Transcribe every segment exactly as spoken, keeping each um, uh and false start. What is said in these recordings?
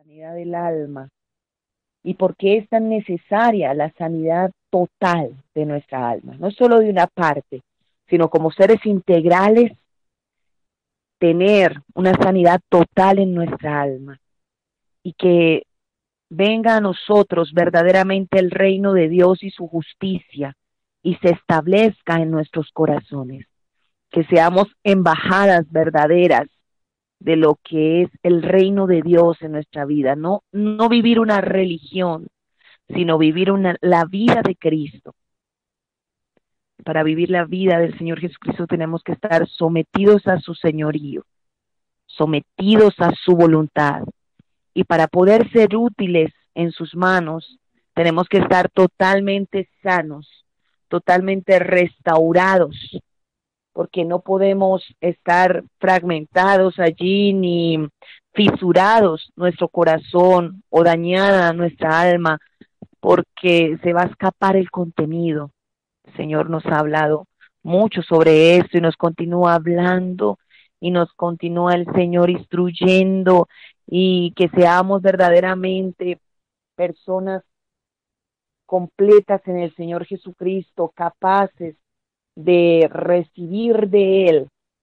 sanidad del alma y por qué es tan necesaria la sanidad total de nuestra alma, no solo de una parte, sino como seres integrales, tener una sanidad total en nuestra alma y que venga a nosotros verdaderamente el reino de Dios y su justicia y se establezca en nuestros corazones, que seamos embajadas verdaderas de lo que es el reino de Dios en nuestra vida, no, no vivir una religión, sino vivir una, la vida de Cristo. Para vivir la vida del Señor Jesucristo tenemos que estar sometidos a su señorío, sometidos a su voluntad. Y para poder ser útiles en sus manos, tenemos que estar totalmente sanos, totalmente restaurados, porque no podemos estar fragmentados allí ni fisurados nuestro corazón o dañada nuestra alma, porque se va a escapar el contenido. El Señor nos ha hablado mucho sobre esto y nos continúa hablando y nos continúa el Señor instruyendo y que seamos verdaderamente personas completas en el Señor Jesucristo, capaces de recibir de Él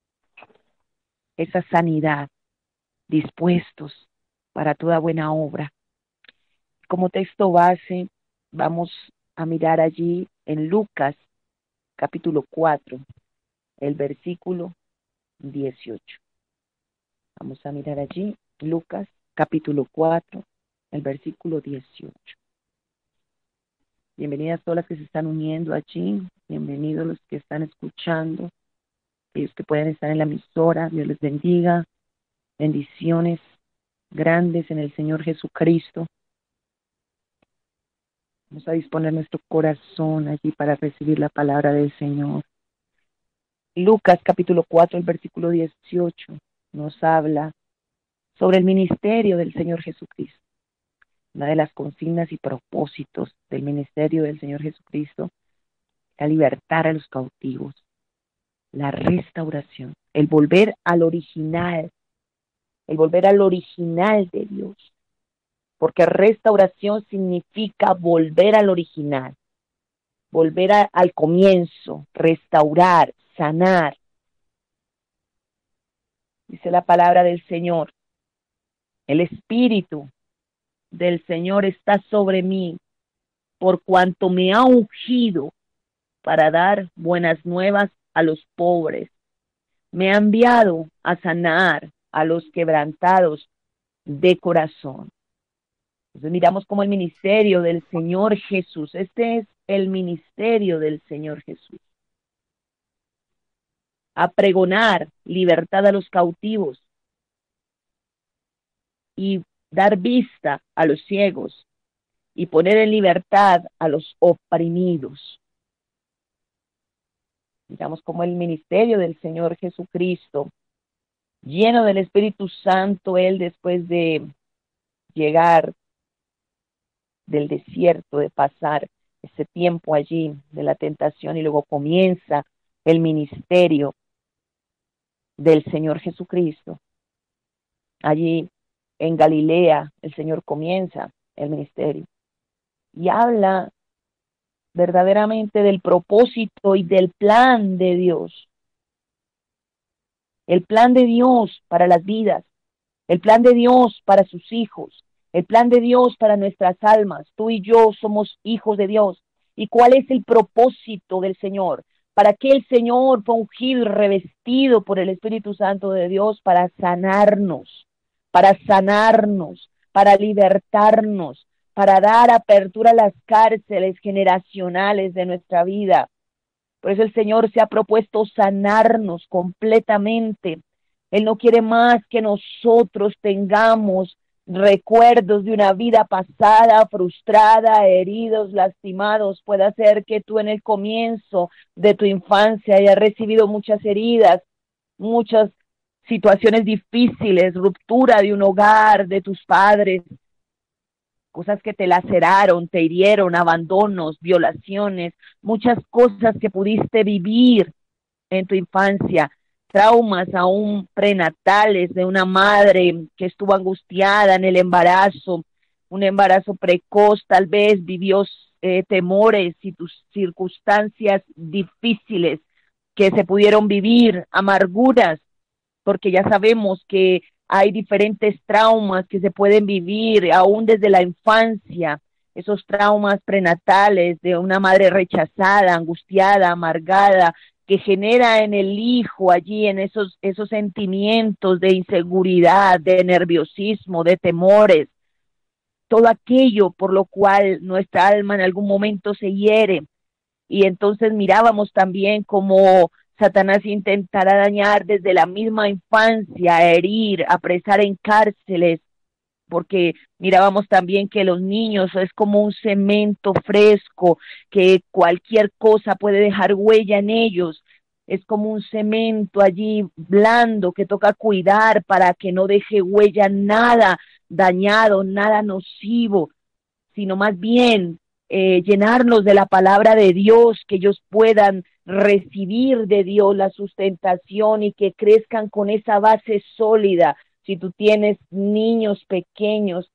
esa sanidad, dispuestos para toda buena obra. Como texto base, vamos a mirar allí en Lucas capítulo cuatro, el versículo dieciocho. Vamos a mirar allí, Lucas capítulo cuatro, el versículo dieciocho. Bienvenidas todas las que se están uniendo allí, bienvenidos los que están escuchando, aquellos que pueden estar en la emisora, Dios les bendiga, bendiciones grandes en el Señor Jesucristo. Vamos a disponer nuestro corazón allí para recibir la palabra del Señor. Lucas capítulo cuatro, el versículo dieciocho, nos habla sobre el ministerio del Señor Jesucristo. Una de las consignas y propósitos del ministerio del Señor Jesucristo es libertar a los cautivos, la restauración, el volver al original, el volver al original de Dios, porque restauración significa volver al original, volver a, al comienzo, restaurar, sanar. Dice la palabra del Señor, el Espíritu del Señor está sobre mí, por cuanto me ha ungido para dar buenas nuevas a los pobres. Me ha enviado a sanar a los quebrantados de corazón. Entonces miramos como el ministerio del Señor Jesús, este es el ministerio del Señor Jesús. A pregonar libertad a los cautivos y dar vista a los ciegos y poner en libertad a los oprimidos. Digamos como el ministerio del Señor Jesucristo, lleno del Espíritu Santo, él después de llegar del desierto, de pasar ese tiempo allí de la tentación y luego comienza el ministerio del Señor Jesucristo. Allí en Galilea el Señor comienza el ministerio y habla verdaderamente del propósito y del plan de Dios. El plan de Dios para las vidas, el plan de Dios para sus hijos, el plan de Dios para nuestras almas. Tú y yo somos hijos de Dios. ¿Y cuál es el propósito del Señor? ¿Para qué el Señor fue ungido y revestido por el Espíritu Santo de Dios? Para sanarnos, para sanarnos, para libertarnos, para dar apertura a las cárceles generacionales de nuestra vida. Por eso el Señor se ha propuesto sanarnos completamente. Él no quiere más que nosotros tengamos recuerdos de una vida pasada, frustrada, heridos, lastimados. Puede ser que tú en el comienzo de tu infancia hayas recibido muchas heridas, muchas situaciones difíciles, ruptura de un hogar, de tus padres, cosas que te laceraron, te hirieron, abandonos, violaciones, muchas cosas que pudiste vivir en tu infancia. traumas aún prenatales de una madre que estuvo angustiada en el embarazo, un embarazo precoz, tal vez vivió eh, temores y tus circunstancias difíciles que se pudieron vivir, amarguras, porque ya sabemos que hay diferentes traumas que se pueden vivir aún desde la infancia, esos traumas prenatales de una madre rechazada, angustiada, amargada, que genera en el hijo allí en esos, esos sentimientos de inseguridad, de nerviosismo, de temores, todo aquello por lo cual nuestra alma en algún momento se hiere. Y entonces mirábamos también cómo Satanás intentará dañar desde la misma infancia, a herir, apresar en cárceles, porque mirábamos también que los niños es como un cemento fresco, que cualquier cosa puede dejar huella en ellos, es como un cemento allí blando que toca cuidar para que no deje huella nada dañado, nada nocivo, sino más bien eh, llenarnos de la palabra de Dios, que ellos puedan recibir de Dios la sustentación y que crezcan con esa base sólida. Si tú tienes niños pequeños,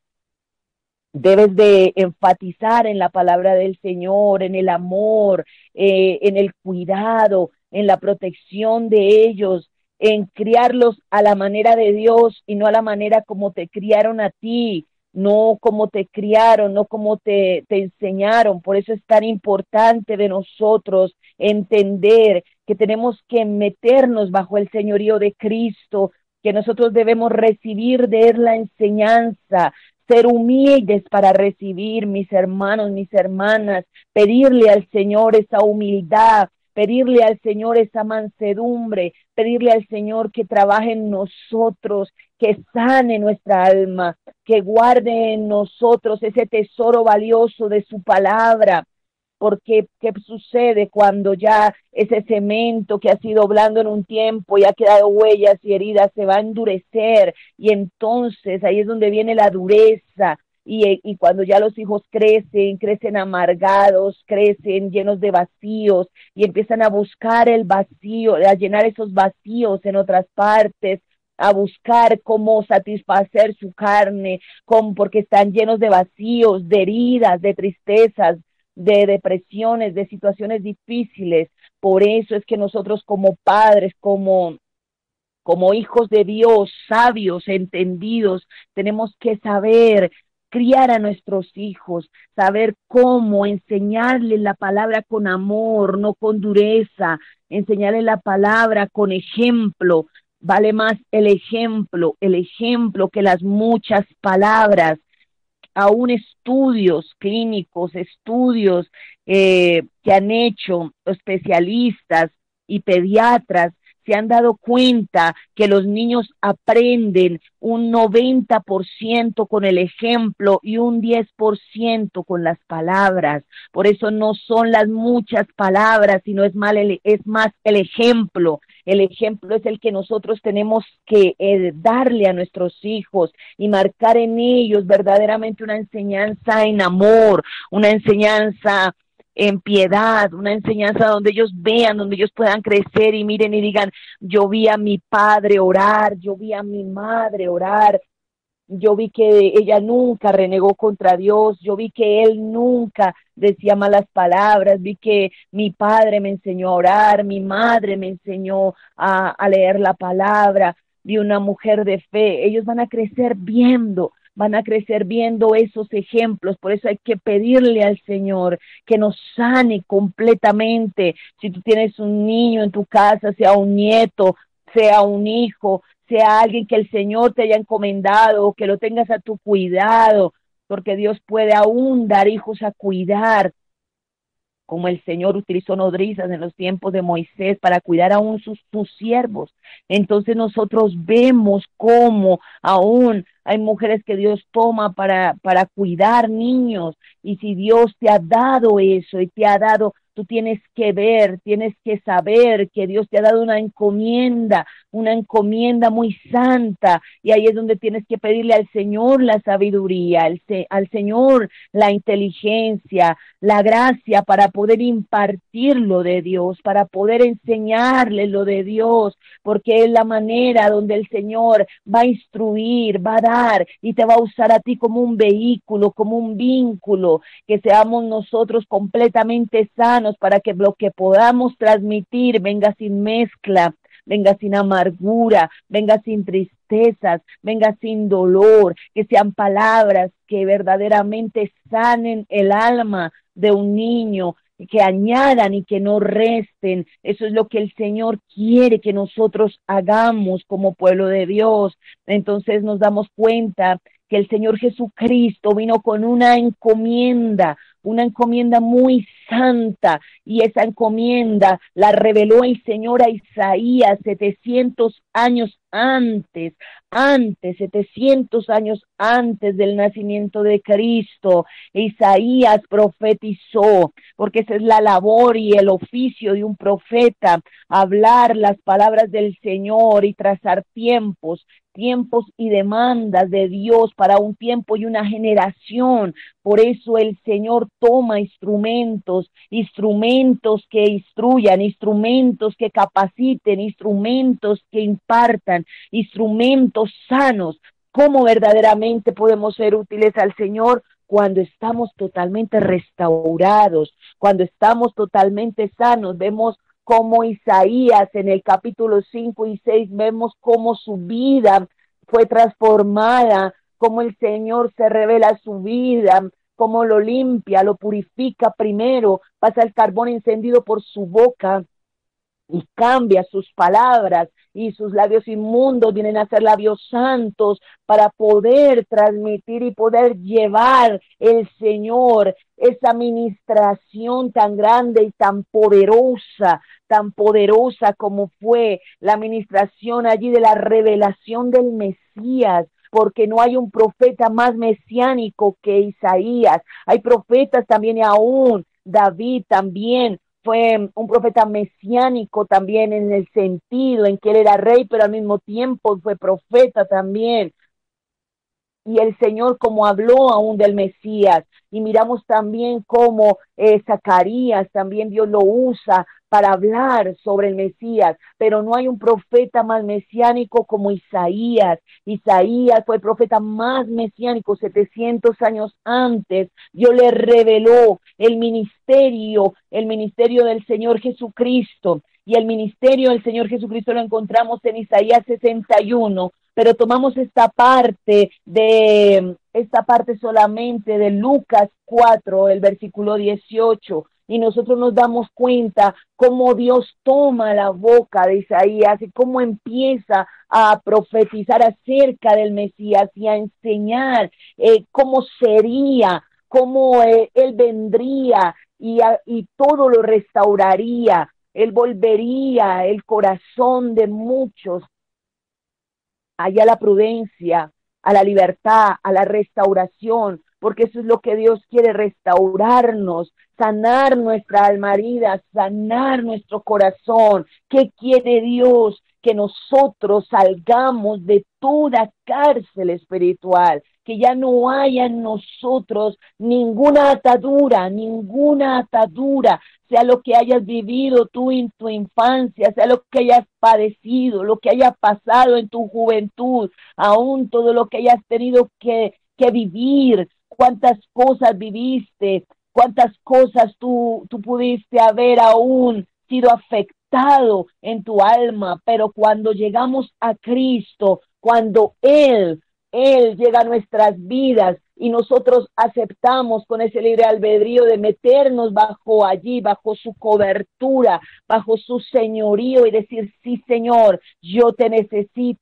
debes de enfatizar en la palabra del Señor, en el amor, eh, en el cuidado, en la protección de ellos, en criarlos a la manera de Dios y no a la manera como te criaron a ti, no como te criaron, no como te, te enseñaron. Por eso es tan importante de nosotros entender que tenemos que meternos bajo el señorío de Cristo, que nosotros debemos recibir de Él la enseñanza, ser humildes para recibir, mis hermanos, mis hermanas, pedirle al Señor esa humildad, pedirle al Señor esa mansedumbre, pedirle al Señor que trabaje en nosotros, que sane nuestra alma, que guarde en nosotros ese tesoro valioso de su palabra. Porque, ¿qué sucede cuando ya ese cemento que ha sido blando en un tiempo y ha quedado huellas y heridas se va a endurecer? Y entonces ahí es donde viene la dureza. Y, y cuando ya los hijos crecen, crecen amargados, crecen llenos de vacíos y empiezan a buscar el vacío, a llenar esos vacíos en otras partes, a buscar cómo satisfacer su carne, con, porque están llenos de vacíos, de heridas, de tristezas, de depresiones, de situaciones difíciles. Por eso es que nosotros como padres, como, como hijos de Dios, sabios, entendidos, tenemos que saber criar a nuestros hijos, saber cómo enseñarles la palabra con amor, no con dureza, enseñarles la palabra con ejemplo. Vale más el ejemplo, el ejemplo que las muchas palabras. Aún estudios clínicos, estudios eh, que han hecho especialistas y pediatras, se han dado cuenta que los niños aprenden un noventa por ciento con el ejemplo y un diez por ciento con las palabras. Por eso no son las muchas palabras, sino es, mal el, es más el ejemplo. El ejemplo es el que nosotros tenemos que eh, darle a nuestros hijos y marcar en ellos verdaderamente una enseñanza en amor, una enseñanza en piedad, una enseñanza donde ellos vean, donde ellos puedan crecer y miren y digan, yo vi a mi padre orar, yo vi a mi madre orar, yo vi que ella nunca renegó contra Dios, yo vi que él nunca decía malas palabras, vi que mi padre me enseñó a orar, mi madre me enseñó a, a leer la palabra, vi una mujer de fe. Ellos van a crecer viendo, van a crecer viendo esos ejemplos. Por eso hay que pedirle al Señor que nos sane completamente. Si tú tienes un niño en tu casa, sea un nieto, sea un hijo, sea alguien que el Señor te haya encomendado, que lo tengas a tu cuidado, porque Dios puede aún dar hijos a cuidar, como el Señor utilizó nodrizas en los tiempos de Moisés para cuidar aún sus, sus siervos. Entonces nosotros vemos cómo aún hay mujeres que Dios toma para, para cuidar niños, y si Dios te ha dado eso y te ha dado tú tienes que ver, tienes que saber que Dios te ha dado una encomienda, una encomienda muy santa, y ahí es donde tienes que pedirle al Señor la sabiduría, al, al Señor la inteligencia, la gracia para poder impartir lo de Dios, para poder enseñarle lo de Dios, porque es la manera donde el Señor va a instruir, va a dar y te va a usar a ti como un vehículo, como un vínculo, que seamos nosotros completamente sanos para que lo que podamos transmitir venga sin mezcla, venga sin amargura, venga sin tristezas, venga sin dolor, que sean palabras que verdaderamente sanen el alma de un niño, que añadan y que no resten. Eso es lo que el Señor quiere que nosotros hagamos como pueblo de Dios. Entonces nos damos cuenta que el Señor Jesucristo vino con una encomienda, una encomienda muy santa, y esa encomienda la reveló el Señor a Isaías setecientos años antes, antes, setecientos años antes del nacimiento de Cristo. Isaías profetizó, porque esa es la labor y el oficio de un profeta, hablar las palabras del Señor y trazar tiempos, tiempos y demandas de Dios para un tiempo y una generación. Por eso el Señor toma instrumentos, instrumentos que instruyan, instrumentos que capaciten, instrumentos que impartan, instrumentos sanos. ¿Cómo verdaderamente podemos ser útiles al Señor? Cuando estamos totalmente restaurados, cuando estamos totalmente sanos. Vemos como Isaías en el capítulo cinco y seis, vemos cómo su vida fue transformada, cómo el Señor se revela su vida, cómo lo limpia, lo purifica primero, pasa el carbón encendido por su boca y cambia sus palabras, y sus labios inmundos vienen a ser labios santos para poder transmitir y poder llevar el Señor esa ministración tan grande y tan poderosa, tan poderosa como fue la ministración allí de la revelación del Mesías, porque no hay un profeta más mesiánico que Isaías. Hay profetas también, y aún David también fue un profeta mesiánico también, en el sentido en que él era rey, pero al mismo tiempo fue profeta también. Y el Señor como habló aún del Mesías, y miramos también cómo eh, Zacarías también Dios lo usa para hablar sobre el Mesías, pero no hay un profeta más mesiánico como Isaías. Isaías fue el profeta más mesiánico setecientos años antes. Dios le reveló el ministerio, el ministerio del Señor Jesucristo, y el ministerio del Señor Jesucristo lo encontramos en Isaías sesenta y uno, pero tomamos esta parte de esta parte solamente de Lucas cuatro, el versículo dieciocho, y nosotros nos damos cuenta cómo Dios toma la boca de Isaías y cómo empieza a profetizar acerca del Mesías y a enseñar eh, cómo sería, cómo eh, él vendría y, a, y todo lo restauraría. Él volvería el corazón de muchos allá a la prudencia, a la libertad, a la restauración, porque eso es lo que Dios quiere: restaurarnos, sanar nuestra alma herida, sanar nuestro corazón. ¿Qué quiere Dios? Que nosotros salgamos de toda cárcel espiritual, que ya no haya en nosotros ninguna atadura, ninguna atadura, sea lo que hayas vivido tú en tu infancia, sea lo que hayas padecido, lo que haya pasado en tu juventud, aún todo lo que hayas tenido que, que vivir, cuántas cosas viviste, cuántas cosas tú, tú pudiste haber aún sido afectado en tu alma, pero cuando llegamos a Cristo, cuando Él, Él llega a nuestras vidas y nosotros aceptamos con ese libre albedrío de meternos bajo allí, bajo su cobertura, bajo su señorío, y decir: sí, Señor, yo te necesito.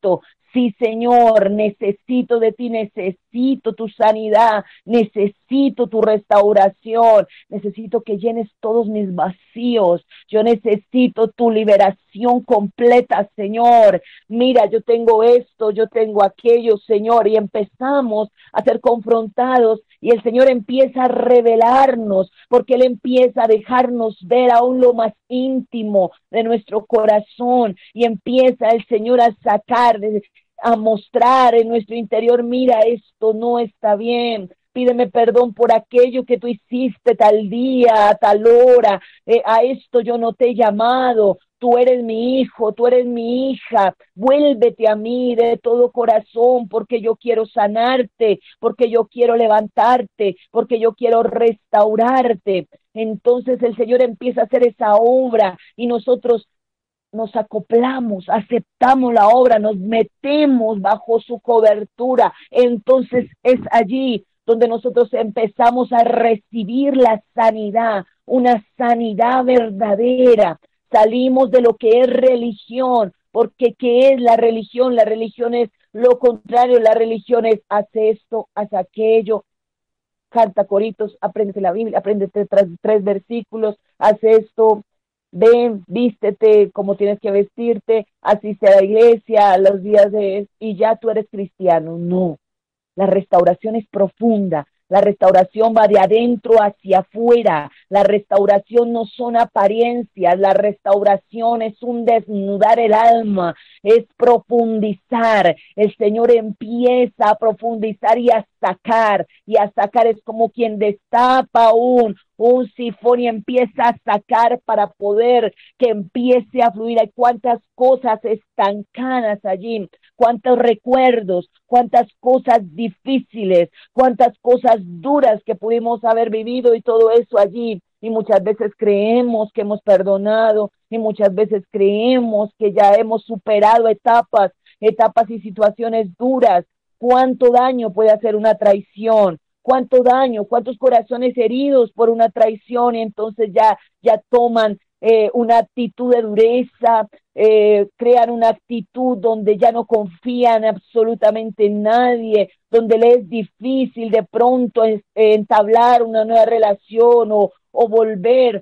Sí, Señor, necesito de ti, necesito tu sanidad, necesito tu restauración, necesito que llenes todos mis vacíos, yo necesito tu liberación completa, Señor. Mira, yo tengo esto, yo tengo aquello, Señor, y empezamos a ser confrontados y el Señor empieza a revelarnos, porque Él empieza a dejarnos ver aún lo más íntimo de nuestro corazón y empieza el Señor a sacar, a mostrar en nuestro interior, mira, esto no está bien. Pídeme perdón por aquello que tú hiciste tal día, a tal hora. Eh, a esto yo no te he llamado. Tú eres mi hijo, tú eres mi hija. Vuélvete a mí de todo corazón, porque yo quiero sanarte, porque yo quiero levantarte, porque yo quiero restaurarte. Entonces el Señor empieza a hacer esa obra y nosotros nos acoplamos, aceptamos la obra, nos metemos bajo su cobertura. Entonces es allí donde nosotros empezamos a recibir la sanidad, una sanidad verdadera. Salimos de lo que es religión, porque ¿qué es la religión? La religión es lo contrario, la religión es haz esto, haz aquello, canta coritos, apréndete la Biblia, apréndete tres, tres versículos, haz esto, ven, vístete como tienes que vestirte, asiste a la iglesia a los días de, y ya tú eres cristiano. No, la restauración es profunda, la restauración va de adentro hacia afuera, la restauración no son apariencias, la restauración es un desnudar el alma, es profundizar. El Señor empieza a profundizar y a sacar, y a sacar es como quien destapa un, un sifón y empieza a sacar para poder que empiece a fluir. Hay cuántas cosas estancadas allí, cuántos recuerdos, cuántas cosas difíciles, cuántas cosas duras que pudimos haber vivido y todo eso allí. Y muchas veces creemos que hemos perdonado y muchas veces creemos que ya hemos superado etapas, etapas y situaciones duras. ¿Cuánto daño puede hacer una traición? ¿Cuánto daño? ¿Cuántos corazones heridos por una traición? Y entonces ya, ya toman eh, una actitud de dureza, eh, crean una actitud donde ya no confían absolutamente en nadie, donde le es difícil de pronto es, eh, entablar una nueva relación o, o volver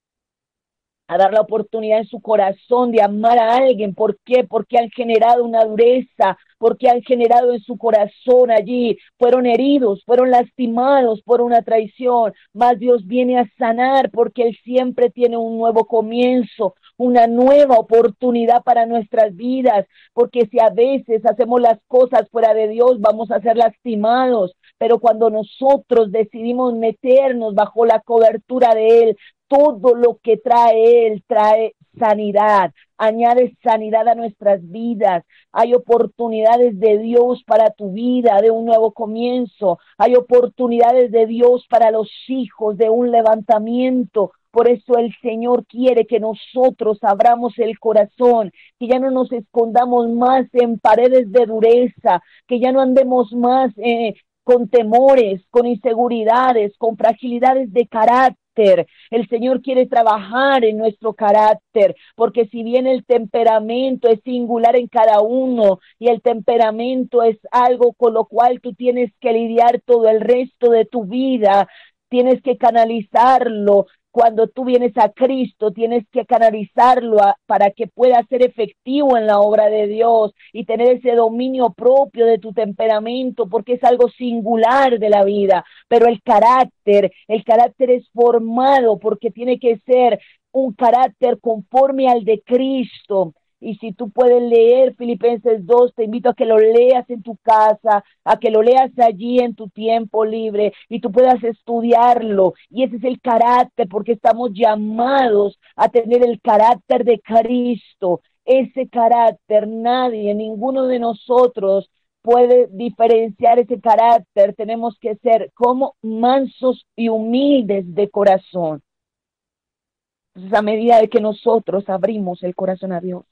a dar la oportunidad en su corazón de amar a alguien. ¿Por qué? Porque han generado una dureza, porque han generado en su corazón allí, fueron heridos, fueron lastimados por una traición, mas Dios viene a sanar porque Él siempre tiene un nuevo comienzo, una nueva oportunidad para nuestras vidas, porque si a veces hacemos las cosas fuera de Dios, vamos a ser lastimados, pero cuando nosotros decidimos meternos bajo la cobertura de Él, todo lo que trae Él trae sanidad, añade sanidad a nuestras vidas. Hay oportunidades de Dios para tu vida, de un nuevo comienzo. Hay oportunidades de Dios para los hijos, de un levantamiento. Por eso el Señor quiere que nosotros abramos el corazón, que ya no nos escondamos más en paredes de dureza, que ya no andemos más eh, con temores, con inseguridades, con fragilidades de carácter. El Señor quiere trabajar en nuestro carácter, porque si bien el temperamento es singular en cada uno y el temperamento es algo con lo cual tú tienes que lidiar todo el resto de tu vida, tienes que canalizarlo. Cuando tú vienes a Cristo, tienes que canalizarlo a, para que pueda ser efectivo en la obra de Dios y tener ese dominio propio de tu temperamento, porque es algo singular de la vida. Pero el carácter, el carácter es formado porque tiene que ser un carácter conforme al de Cristo. Y si tú puedes leer Filipenses dos, te invito a que lo leas en tu casa, a que lo leas allí en tu tiempo libre y tú puedas estudiarlo. Y ese es el carácter, porque estamos llamados a tener el carácter de Cristo. Ese carácter nadie, ninguno de nosotros puede diferenciar ese carácter. Tenemos que ser como mansos y humildes de corazón. Entonces, a medida de que nosotros abrimos el corazón a Dios,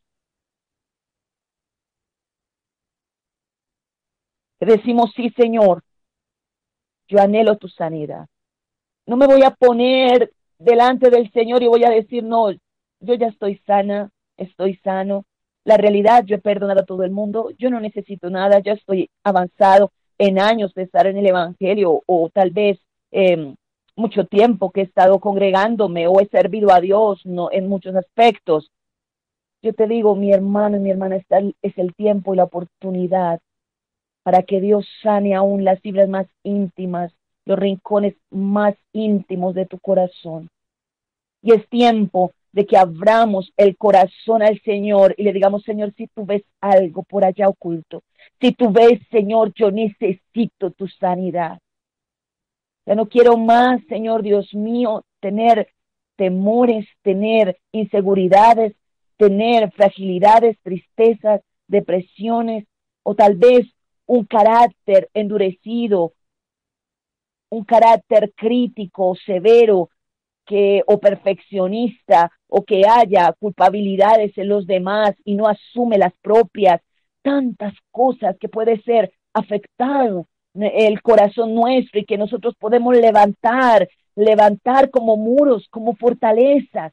decimos, sí, Señor, yo anhelo tu sanidad. No me voy a poner delante del Señor y voy a decir, no, yo ya estoy sana, estoy sano. La realidad, yo he perdonado a todo el mundo, yo no necesito nada, ya estoy avanzado en años de estar en el Evangelio o tal vez eh, mucho tiempo que he estado congregándome o he servido a Dios no, en muchos aspectos. Yo te digo, mi hermano y mi hermana, está, es el tiempo y la oportunidad para que Dios sane aún las fibras más íntimas, los rincones más íntimos de tu corazón. Y es tiempo de que abramos el corazón al Señor y le digamos, Señor, si tú ves algo por allá oculto, si tú ves, Señor, yo necesito tu sanidad. Ya no quiero más, Señor Dios mío, tener temores, tener inseguridades, tener fragilidades, tristezas, depresiones, o tal vez un carácter endurecido, un carácter crítico, severo, que o perfeccionista, o que haya culpabilidades en los demás y no asume las propias, tantas cosas que puede ser afectado el corazón nuestro y que nosotros podemos levantar, levantar como muros, como fortalezas.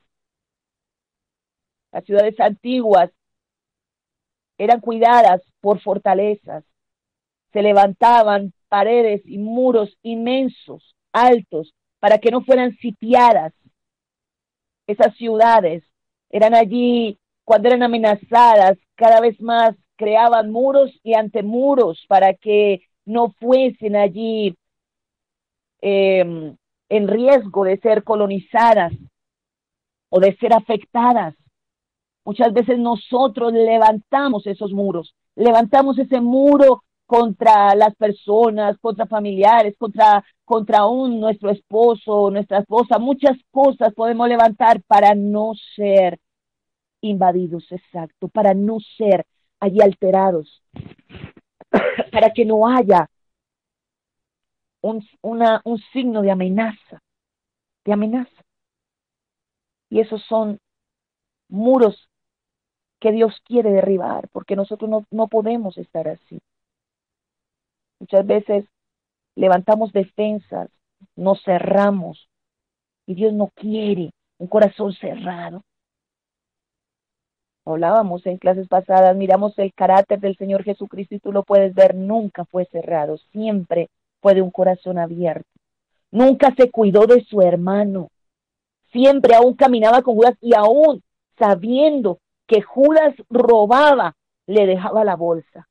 Las ciudades antiguas eran cuidadas por fortalezas, se levantaban paredes y muros inmensos, altos, para que no fueran sitiadas. Esas ciudades eran allí, cuando eran amenazadas, cada vez más creaban muros y antemuros para que no fuesen allí eh, en riesgo de ser colonizadas o de ser afectadas. Muchas veces nosotros levantamos esos muros, levantamos ese muro contra las personas, contra familiares, contra, contra un nuestro esposo, nuestra esposa, muchas cosas podemos levantar para no ser invadidos, exacto, para no ser allí alterados, para que no haya un, una, un signo de amenaza, de amenaza. Y esos son muros que Dios quiere derribar, porque nosotros no, no podemos estar así. Muchas veces levantamos defensas, nos cerramos, y Dios no quiere un corazón cerrado. Hablábamos en clases pasadas, miramos el carácter del Señor Jesucristo y tú lo puedes ver, nunca fue cerrado, siempre fue de un corazón abierto. Nunca se cuidó de su hermano, siempre aún caminaba con Judas y aún sabiendo que Judas robaba, le dejaba la bolsa.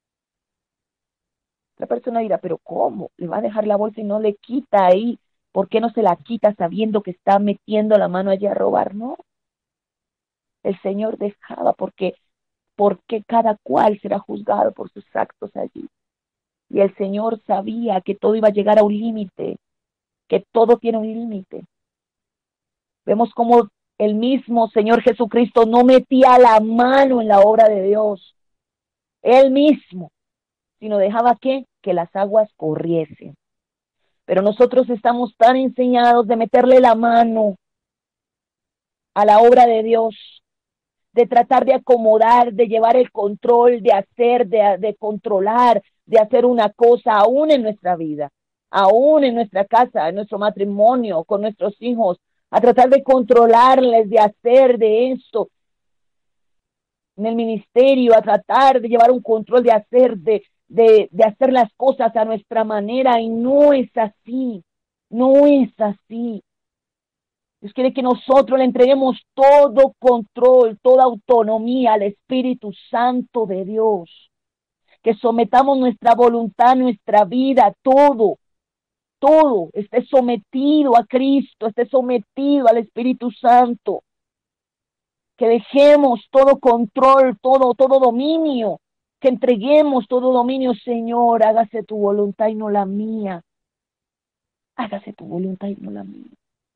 La persona dirá, pero ¿cómo? ¿Le va a dejar la bolsa y no le quita ahí? ¿Por qué no se la quita sabiendo que está metiendo la mano allí a robar? No, el Señor dejaba porque, porque cada cual será juzgado por sus actos allí. Y el Señor sabía que todo iba a llegar a un límite, que todo tiene un límite. Vemos como el mismo Señor Jesucristo no metía la mano en la obra de Dios, Él mismo, sino dejaba que, que las aguas corriesen. Pero nosotros estamos tan enseñados de meterle la mano a la obra de Dios, de tratar de acomodar, de llevar el control, de hacer, de, de controlar, de hacer una cosa aún en nuestra vida, aún en nuestra casa, en nuestro matrimonio, con nuestros hijos, a tratar de controlarles, de hacer de esto, en el ministerio, a tratar de llevar un control, de hacer, de, de, de hacer las cosas a nuestra manera, y no es así, no es así. Dios quiere que nosotros le entreguemos todo control, toda autonomía al Espíritu Santo de Dios, que sometamos nuestra voluntad, nuestra vida, todo, todo esté sometido a Cristo, esté sometido al Espíritu Santo, que dejemos todo control, todo, todo dominio, que entreguemos todo dominio. Señor, hágase tu voluntad y no la mía, hágase tu voluntad y no la mía.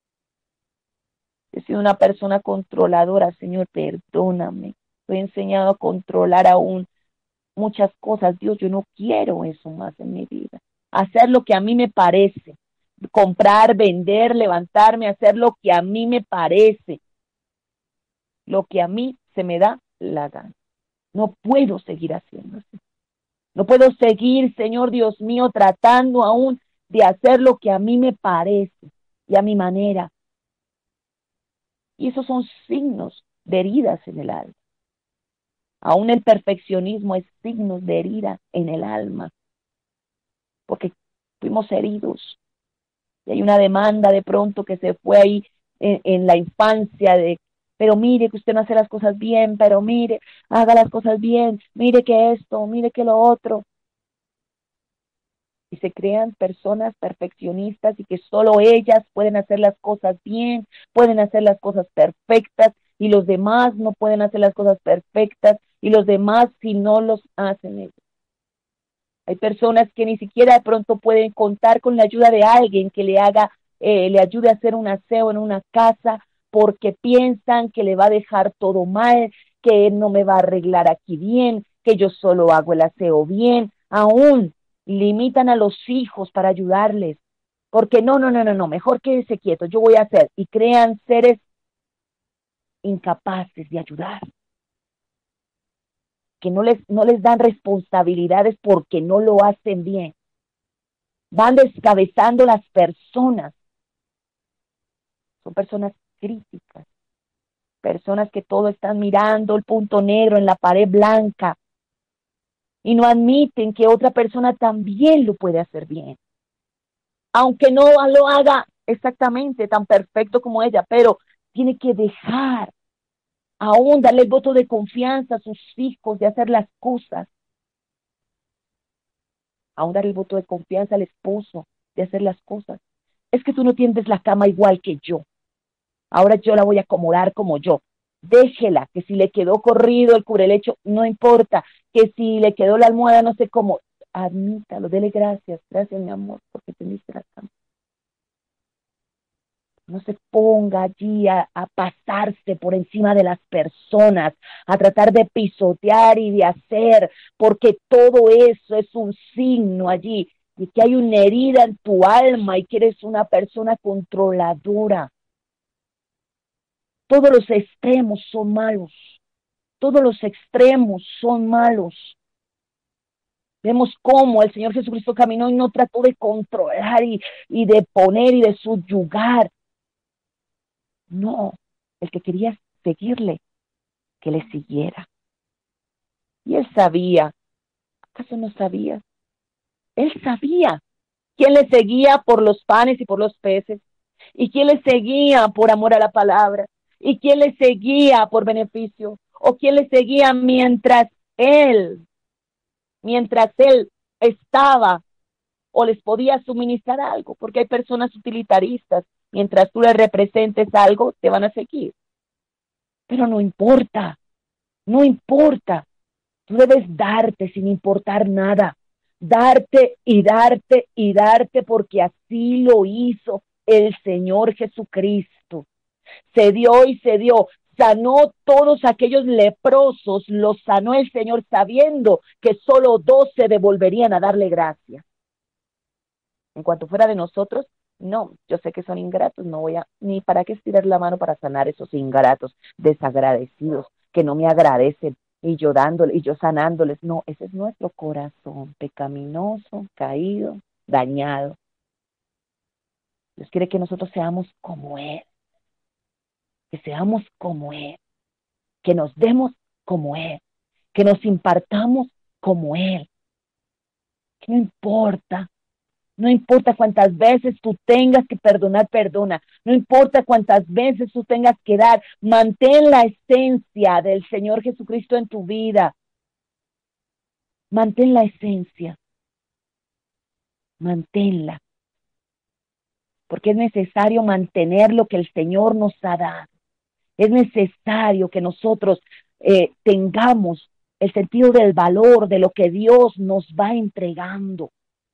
He sido una persona controladora, Señor, perdóname. Estoy enseñado a controlar aún muchas cosas. Dios, yo no quiero eso más en mi vida. Hacer lo que a mí me parece. Comprar, vender, levantarme, hacer lo que a mí me parece. Lo que a mí se me da la gana. No puedo seguir haciendo así. No puedo seguir, Señor Dios mío, tratando aún de hacer lo que a mí me parece y a mi manera. Y esos son signos de heridas en el alma. Aún el perfeccionismo es signo de herida en el alma, porque fuimos heridos. Y hay una demanda de pronto que se fue ahí en, en la infancia de, pero mire que usted no hace las cosas bien, pero mire, haga las cosas bien, mire que esto, mire que lo otro. Y se crean personas perfeccionistas y que solo ellas pueden hacer las cosas bien, pueden hacer las cosas perfectas y los demás no pueden hacer las cosas perfectas y los demás si no los hacen ellos. Hay personas que ni siquiera de pronto pueden contar con la ayuda de alguien que le haga, eh, le ayude a hacer un aseo en una casa porque piensan que le va a dejar todo mal, que él no me va a arreglar aquí bien, que yo solo hago el aseo bien. Aún limitan a los hijos para ayudarles, porque no, no, no, no, no, mejor quédese quieto, yo voy a hacer, y crean seres incapaces de ayudar, que no les, no les dan responsabilidades porque no lo hacen bien. Van descabezando las personas. Son personas críticas, personas que todo están mirando el punto negro en la pared blanca y no admiten que otra persona también lo puede hacer bien. Aunque no lo haga exactamente tan perfecto como ella, pero tiene que dejar, aún darle el voto de confianza a sus hijos de hacer las cosas, aún darle el voto de confianza al esposo de hacer las cosas. Es que tú no tiendes la cama igual que yo. Ahora yo la voy a acomodar como yo. Déjela, que si le quedó corrido el cubrelecho, no importa, que si le quedó la almohada, no sé cómo, admítalo, dele gracias, gracias mi amor, porque tendiste la cama. No se ponga allí a, a pasarse por encima de las personas, a tratar de pisotear y de hacer, porque todo eso es un signo allí de que hay una herida en tu alma y que eres una persona controladora. Todos los extremos son malos. Todos los extremos son malos. Vemos cómo el Señor Jesucristo caminó y no trató de controlar y, y de poner y de subyugar. No, el que quería seguirle, que le siguiera. Y él sabía, ¿acaso no sabía? Él sabía quién le seguía por los panes y por los peces, y quién le seguía por amor a la palabra, y quién le seguía por beneficio, o quién le seguía mientras él, mientras él estaba o les podía suministrar algo, porque hay personas utilitaristas, mientras tú les representes algo, te van a seguir. Pero no importa, no importa, tú debes darte sin importar nada, darte y darte y darte, porque así lo hizo el Señor Jesucristo. Se dio y se dio, sanó todos aquellos leprosos, los sanó el Señor sabiendo que solo dos se devolverían a darle gracias. En cuanto fuera de nosotros, no, yo sé que son ingratos, no voy a, ni para qué estirar la mano para sanar esos ingratos, desagradecidos, que no me agradecen, y yo dándole, y yo sanándoles. No, ese es nuestro corazón, pecaminoso, caído, dañado. Dios quiere que nosotros seamos como Él, que seamos como Él, que nos demos como Él, que nos impartamos como Él, que no importa. No importa cuántas veces tú tengas que perdonar, perdona. No importa cuántas veces tú tengas que dar. Mantén la esencia del Señor Jesucristo en tu vida. Mantén la esencia. Manténla. Porque es necesario mantener lo que el Señor nos ha dado. Es necesario que nosotros eh, tengamos el sentido del valor de lo que Dios nos va entregando.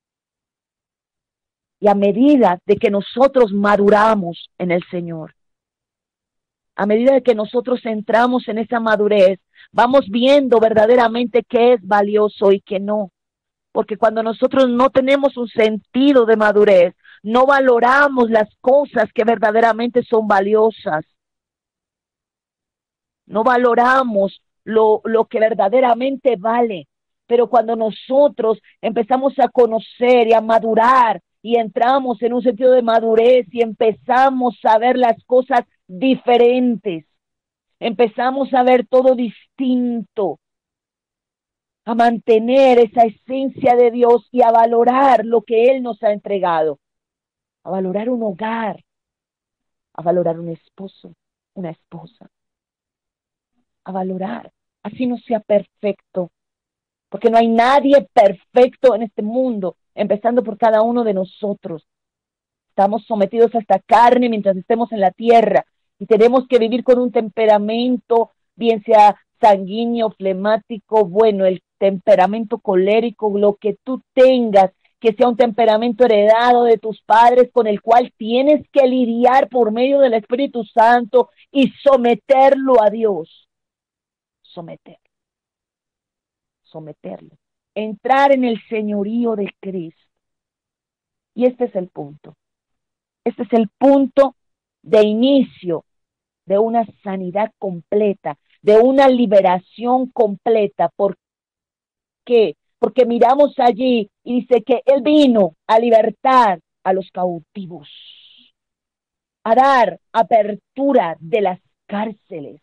Y a medida de que nosotros maduramos en el Señor, a medida de que nosotros entramos en esa madurez, vamos viendo verdaderamente qué es valioso y qué no. Porque cuando nosotros no tenemos un sentido de madurez, no valoramos las cosas que verdaderamente son valiosas. No valoramos lo, lo que verdaderamente vale. Pero cuando nosotros empezamos a conocer y a madurar y entramos en un sentido de madurez y empezamos a ver las cosas diferentes, empezamos a ver todo distinto, a mantener esa esencia de Dios y a valorar lo que Él nos ha entregado, a valorar un hogar, a valorar un esposo, una esposa, a valorar, así no sea perfecto, porque no hay nadie perfecto en este mundo, empezando por cada uno de nosotros. Estamos sometidos a esta carne mientras estemos en la tierra y tenemos que vivir con un temperamento, bien sea sanguíneo, flemático, bueno, el temperamento colérico, lo que tú tengas, que sea un temperamento heredado de tus padres con el cual tienes que lidiar por medio del Espíritu Santo y someterlo a Dios. Someterlo, someterlo. Entrar en el señorío de Cristo. Y este es el punto. Este es el punto de inicio de una sanidad completa, de una liberación completa. ¿Por qué? Porque miramos allí y dice que Él vino a libertar a los cautivos, a dar apertura de las cárceles.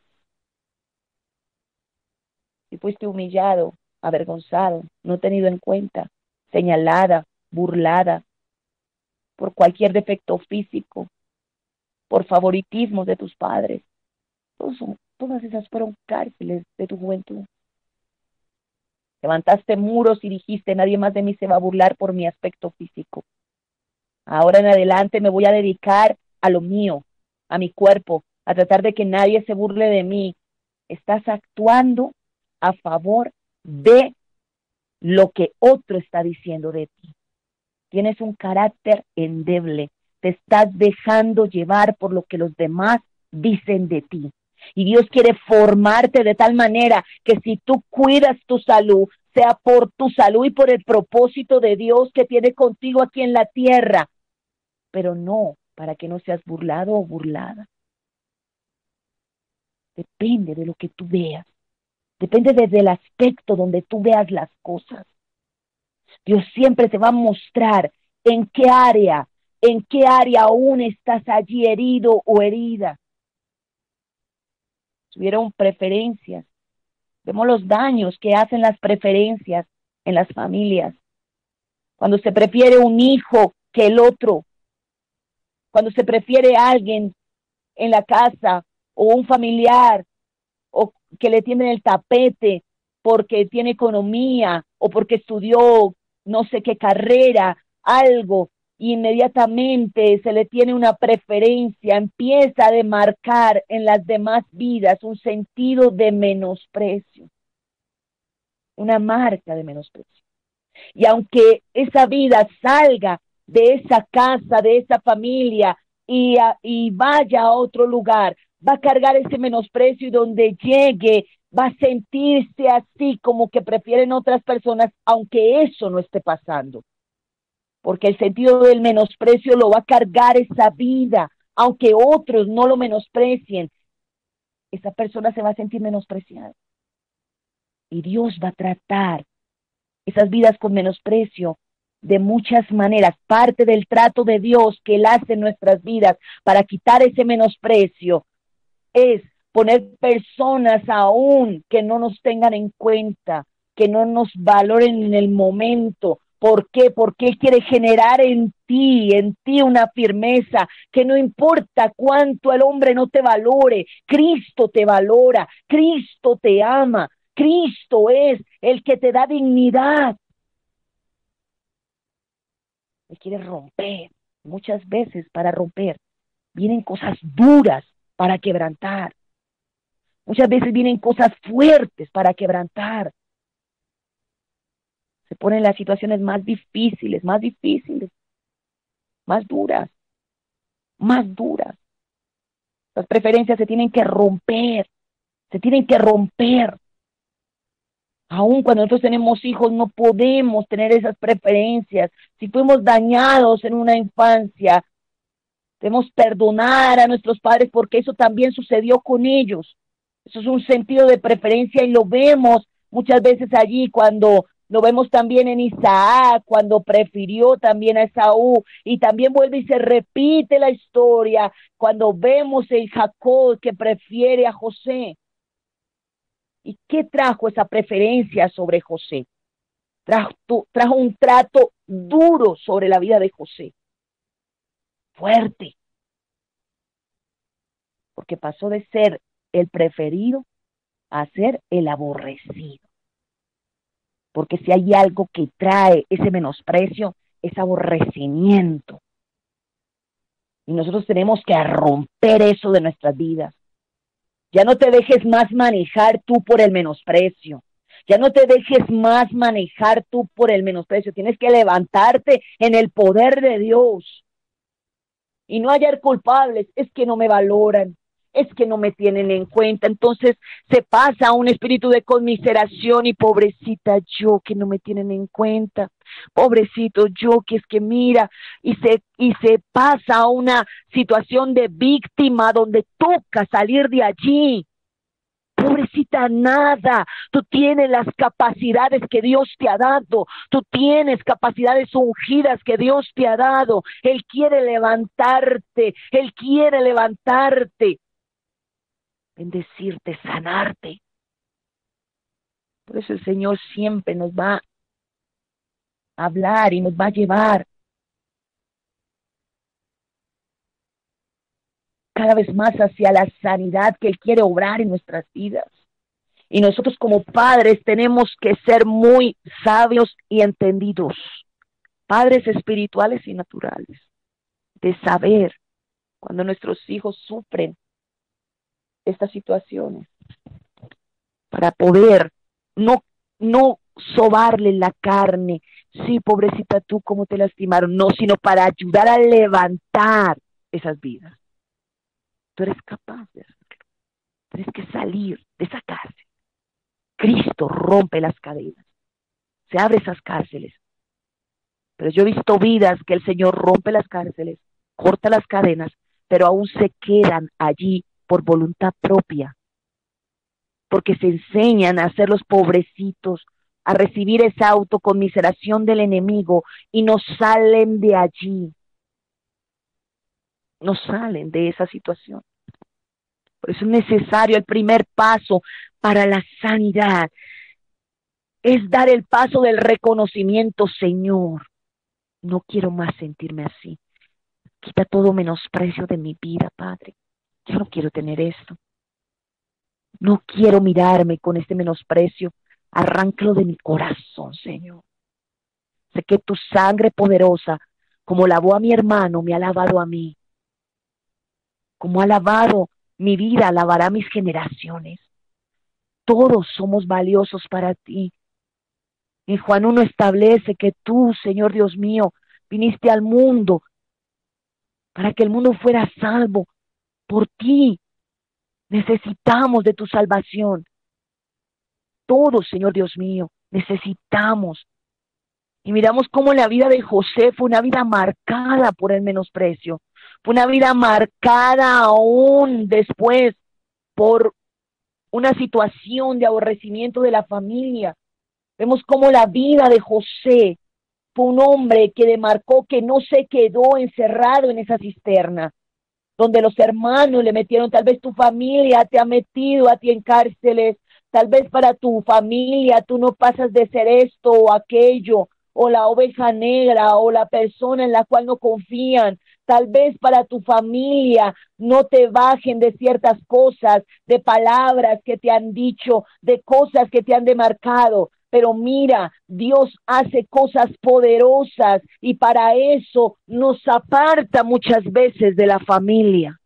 Si fuiste humillado, avergonzado, no tenido en cuenta, señalada, burlada por cualquier defecto físico, por favoritismos de tus padres, todos son, todas esas fueron cárceles de tu juventud. Levantaste muros y dijiste, nadie más de mí se va a burlar por mi aspecto físico. Ahora en adelante me voy a dedicar a lo mío, a mi cuerpo, a tratar de que nadie se burle de mí. Estás actuando a favor de lo que otro está diciendo de ti. Tienes un carácter endeble. Te estás dejando llevar por lo que los demás dicen de ti. Y Dios quiere formarte de tal manera que si tú cuidas tu salud, sea por tu salud y por el propósito de Dios que tiene contigo aquí en la tierra, pero no para que no seas burlado o burlada. Depende de lo que tú veas. Depende desde el aspecto donde tú veas las cosas. Dios siempre te va a mostrar en qué área, en qué área aún estás allí herido o herida. Tuvieron preferencias. Vemos los daños que hacen las preferencias en las familias. Cuando se prefiere un hijo que el otro. Cuando se prefiere a alguien en la casa o un familiar o que le tienen el tapete porque tiene economía o porque estudió no sé qué carrera, algo, y inmediatamente se le tiene una preferencia, empieza a demarcar en las demás vidas un sentido de menosprecio, una marca de menosprecio. Y aunque esa vida salga de esa casa, de esa familia y, a, y vaya a otro lugar, va a cargar ese menosprecio y donde llegue va a sentirse así como que prefieren otras personas, aunque eso no esté pasando. Porque el sentido del menosprecio lo va a cargar esa vida, aunque otros no lo menosprecien. Esa persona se va a sentir menospreciada. Y Dios va a tratar esas vidas con menosprecio de muchas maneras. Parte del trato de Dios que Él hace en nuestras vidas para quitar ese menosprecio es poner personas aún que no nos tengan en cuenta, que no nos valoren en el momento. ¿Por qué? Porque Él quiere generar en ti, en ti una firmeza, que no importa cuánto el hombre no te valore, Cristo te valora, Cristo te ama, Cristo es el que te da dignidad. Él quiere romper, muchas veces para romper vienen cosas duras para quebrantar. Muchas veces vienen cosas fuertes para quebrantar. Se ponen las situaciones más difíciles, más difíciles, más duras, más duras. Las preferencias se tienen que romper, se tienen que romper. Aún cuando nosotros tenemos hijos no podemos tener esas preferencias. Si fuimos dañados en una infancia, debemos perdonar a nuestros padres porque eso también sucedió con ellos. Eso es un sentido de preferencia y lo vemos muchas veces allí cuando lo vemos también en Isaac, cuando prefirió también a Esaú, y también vuelve y se repite la historia cuando vemos en Jacob que prefiere a José. ¿Y qué trajo esa preferencia sobre José? Trajo, trajo un trato duro sobre la vida de José, fuerte, porque pasó de ser el preferido a ser el aborrecido. Porque si hay algo que trae ese menosprecio, es aborrecimiento. Y nosotros tenemos que romper eso de nuestras vidas. Ya no te dejes más manejar tú por el menosprecio. Ya no te dejes más manejar tú por el menosprecio. Tienes que levantarte en el poder de Dios. Y no hallar culpables. Es que no me valoran. Es que no me tienen en cuenta. Entonces se pasa a un espíritu de conmiseración y pobrecita yo que no me tienen en cuenta. Pobrecito yo que es que mira y se, y se pasa a una situación de víctima donde toca salir de allí. Pobrecita nada, tú tienes las capacidades que Dios te ha dado, tú tienes capacidades ungidas que Dios te ha dado. Él quiere levantarte, Él quiere levantarte, bendecirte, sanarte. Por eso el Señor siempre nos va a hablar y nos va a llevar cada vez más hacia la sanidad que Él quiere obrar en nuestras vidas. Y nosotros como padres tenemos que ser muy sabios y entendidos, padres espirituales y naturales, de saber cuando nuestros hijos sufren estas situaciones, para poder no, no sobarle la carne, sí, pobrecita tú, cómo te lastimaron, no, sino para ayudar a levantar esas vidas. Tú eres capaz de hacerlo, tienes que salir de esa cárcel. Cristo rompe las cadenas, se abre esas cárceles. Pero yo he visto vidas que el Señor rompe las cárceles, corta las cadenas, pero aún se quedan allí por voluntad propia, porque se enseñan a ser los pobrecitos, a recibir esa autoconmiseración del enemigo y no salen de allí, no salen de esa situación. Por eso es necesario el primer paso para la sanidad, es dar el paso del reconocimiento. Señor, no quiero más sentirme así. Quita todo menosprecio de mi vida, Padre. Yo no quiero tener esto. No quiero mirarme con este menosprecio. Arráncalo de mi corazón, Señor. Sé que tu sangre poderosa, como lavó a mi hermano, me ha lavado a mí. Como ha lavado mi vida, lavará mis generaciones. Todos somos valiosos para ti. En Juan uno establece que tú, Señor Dios mío, viniste al mundo para que el mundo fuera salvo por ti. Necesitamos de tu salvación. Todos, Señor Dios mío, necesitamos. Y miramos cómo la vida de José fue una vida marcada por el menosprecio. Fue una vida marcada aún después por una situación de aborrecimiento de la familia. Vemos cómo la vida de José fue un hombre que demarcó que no se quedó encerrado en esa cisterna, donde los hermanos le metieron, tal vez tu familia te ha metido a ti en cárceles, tal vez para tu familia tú no pasas de ser esto o aquello, o la oveja negra, o la persona en la cual no confían. Tal vez para tu familia no te bajen de ciertas cosas, de palabras que te han dicho, de cosas que te han demarcado. Pero mira, Dios hace cosas poderosas y para eso nos aparta muchas veces de la familia.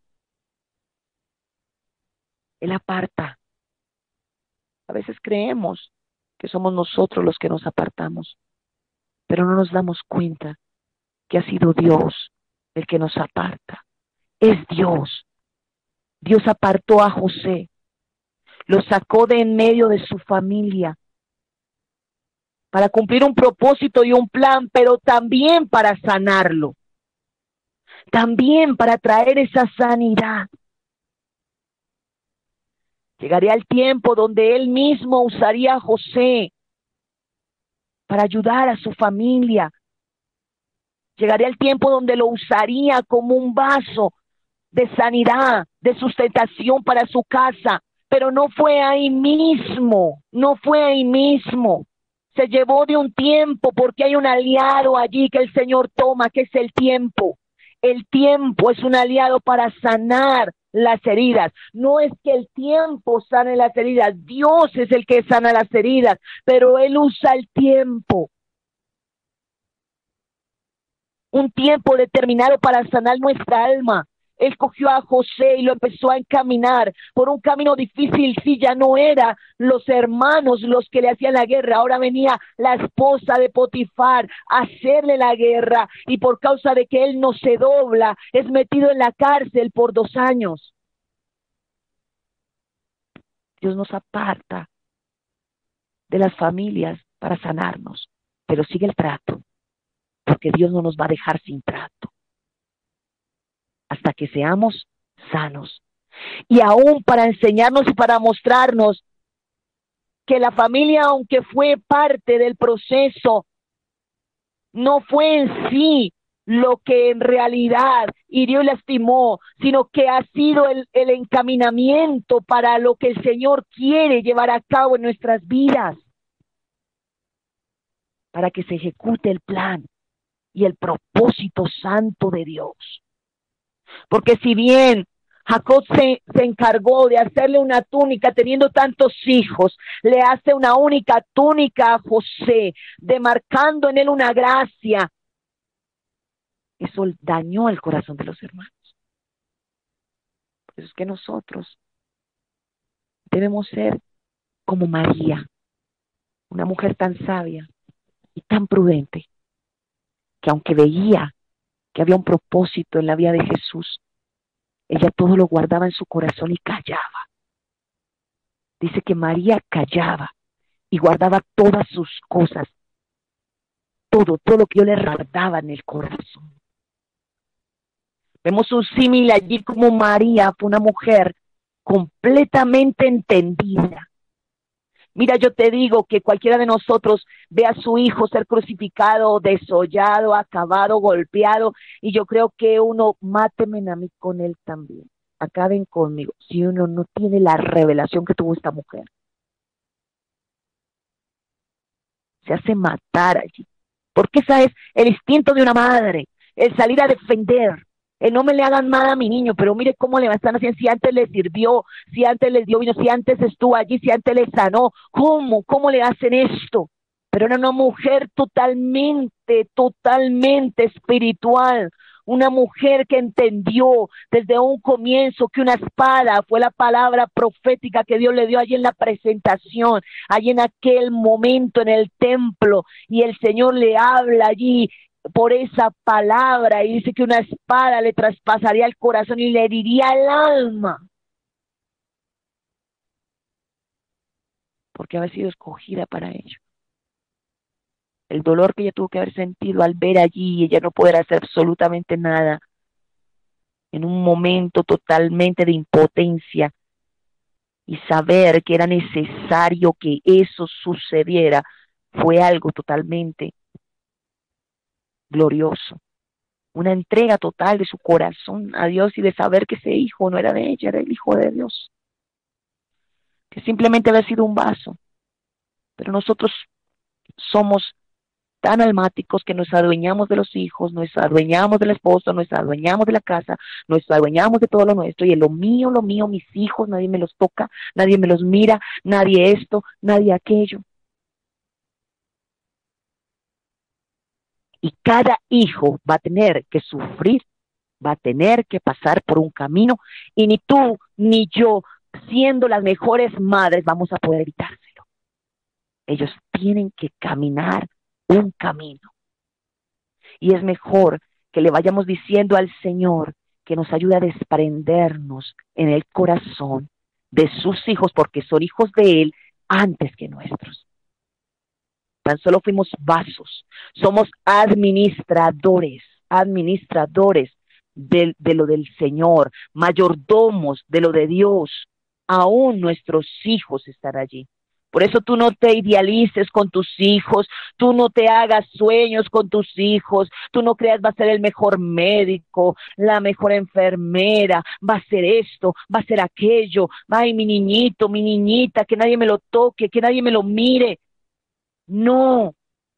Él aparta. A veces creemos que somos nosotros los que nos apartamos, pero no nos damos cuenta que ha sido Dios el que nos aparta. Es Dios. Dios apartó a José, lo sacó de en medio de su familia para cumplir un propósito y un plan, pero también para sanarlo, también para traer esa sanidad. Llegaría el tiempo donde él mismo usaría a José para ayudar a su familia. Llegaría el tiempo donde lo usaría como un vaso de sanidad, de sustentación para su casa, pero no fue ahí mismo, no fue ahí mismo. Se llevó de un tiempo porque hay un aliado allí que el Señor toma, que es el tiempo. El tiempo es un aliado para sanar las heridas. No es que el tiempo sane las heridas, Dios es el que sana las heridas, pero Él usa el tiempo. Un tiempo determinado para sanar nuestra alma. Él cogió a José y lo empezó a encaminar por un camino difícil. Sí, ya no eran los hermanos los que le hacían la guerra, ahora venía la esposa de Potifar a hacerle la guerra, y por causa de que él no se dobla, es metido en la cárcel por dos años. Dios nos aparta de las familias para sanarnos, pero sigue el trato, porque Dios no nos va a dejar sin trato hasta que seamos sanos. Y aún para enseñarnos y para mostrarnos que la familia, aunque fue parte del proceso, no fue en sí lo que en realidad hirió y lastimó, sino que ha sido el, el encaminamiento para lo que el Señor quiere llevar a cabo en nuestras vidas, para que se ejecute el plan y el propósito santo de Dios. Porque si bien Jacob se, se encargó de hacerle una túnica teniendo tantos hijos, le hace una única túnica a José, demarcando en él una gracia. Eso dañó el corazón de los hermanos. Por eso es que nosotros debemos ser como María, una mujer tan sabia y tan prudente, que aunque veía que había un propósito en la vida de Jesús, ella todo lo guardaba en su corazón y callaba. Dice que María callaba y guardaba todas sus cosas, todo, todo lo que yo le guardaba en el corazón. Vemos un símil allí como María fue una mujer completamente entendida. Mira, yo te digo que cualquiera de nosotros ve a su hijo ser crucificado, desollado, acabado, golpeado, y yo creo que uno, mátenme a mí con él también, acaben conmigo, si uno no tiene la revelación que tuvo esta mujer. Se hace matar allí, porque ese es el instinto de una madre, el salir a defender. Eh, no me le hagan mal a mi niño, pero mire cómo le están haciendo, si antes le sirvió, si antes les dio vino, si antes estuvo allí, si antes le sanó, ¿cómo? ¿Cómo le hacen esto? Pero era una mujer totalmente, totalmente espiritual, una mujer que entendió desde un comienzo que una espada fue la palabra profética que Dios le dio allí en la presentación, allí en aquel momento en el templo, y el Señor le habla allí por esa palabra y dice que una espada le traspasaría el corazón y le heriría el alma, porque había sido escogida para ello. El dolor que ella tuvo que haber sentido al ver allí ella no poder hacer absolutamente nada, en un momento totalmente de impotencia, y saber que era necesario que eso sucediera, fue algo totalmente glorioso. Una entrega total de su corazón a Dios y de saber que ese hijo no era de ella, era el hijo de Dios, que simplemente había sido un vaso. Pero nosotros somos tan almáticos que nos adueñamos de los hijos, nos adueñamos del esposo, nos adueñamos de la casa, nos adueñamos de todo lo nuestro, y en lo mío, lo mío, mis hijos, nadie me los toca, nadie me los mira, nadie esto, nadie aquello. Y cada hijo va a tener que sufrir, va a tener que pasar por un camino, y ni tú ni yo, siendo las mejores madres, vamos a poder evitárselo. Ellos tienen que caminar un camino. Y es mejor que le vayamos diciendo al Señor que nos ayude a desprendernos en el corazón de sus hijos, porque son hijos de Él antes que nuestros. Tan solo fuimos vasos, somos administradores, administradores de, de lo del Señor, mayordomos de lo de Dios. Aún nuestros hijos están allí. Por eso tú no te idealices con tus hijos, tú no te hagas sueños con tus hijos, tú no creas va a ser el mejor médico, la mejor enfermera, va a ser esto, va a ser aquello, ay, mi niñito, mi niñita, que nadie me lo toque, que nadie me lo mire. No,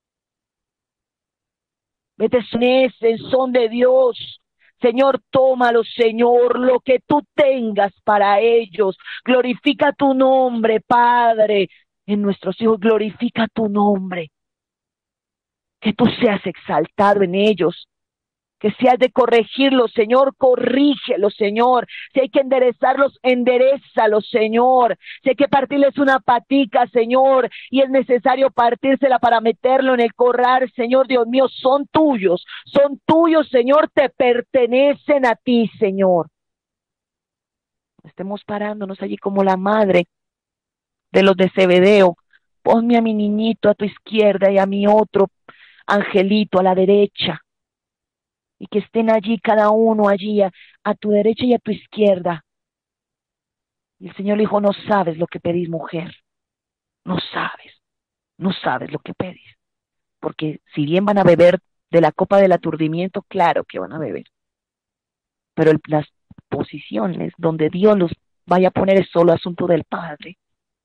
vete en ese, en son de Dios. Señor, tómalo, Señor, lo que tú tengas para ellos. Glorifica tu nombre, Padre. En nuestros hijos, glorifica tu nombre. Que tú seas exaltado en ellos. Que si has de corregirlos, Señor, corrígelos, Señor. Si hay que enderezarlos, enderézalos, Señor. Si hay que partirles una patica, Señor, y es necesario partírsela para meterlo en el corral, Señor, Dios mío, son tuyos, son tuyos, Señor, te pertenecen a ti, Señor. Estemos parándonos allí como la madre de los de Zebedeo. Ponme a mi niñito a tu izquierda y a mi otro angelito a la derecha. Y que estén allí cada uno allí a, a tu derecha y a tu izquierda. Y el Señor le dijo, no sabes lo que pedís, mujer, no sabes, no sabes lo que pedís, porque si bien van a beber de la copa del aturdimiento, claro que van a beber, pero el, las posiciones donde Dios los vaya a poner es solo asunto del Padre.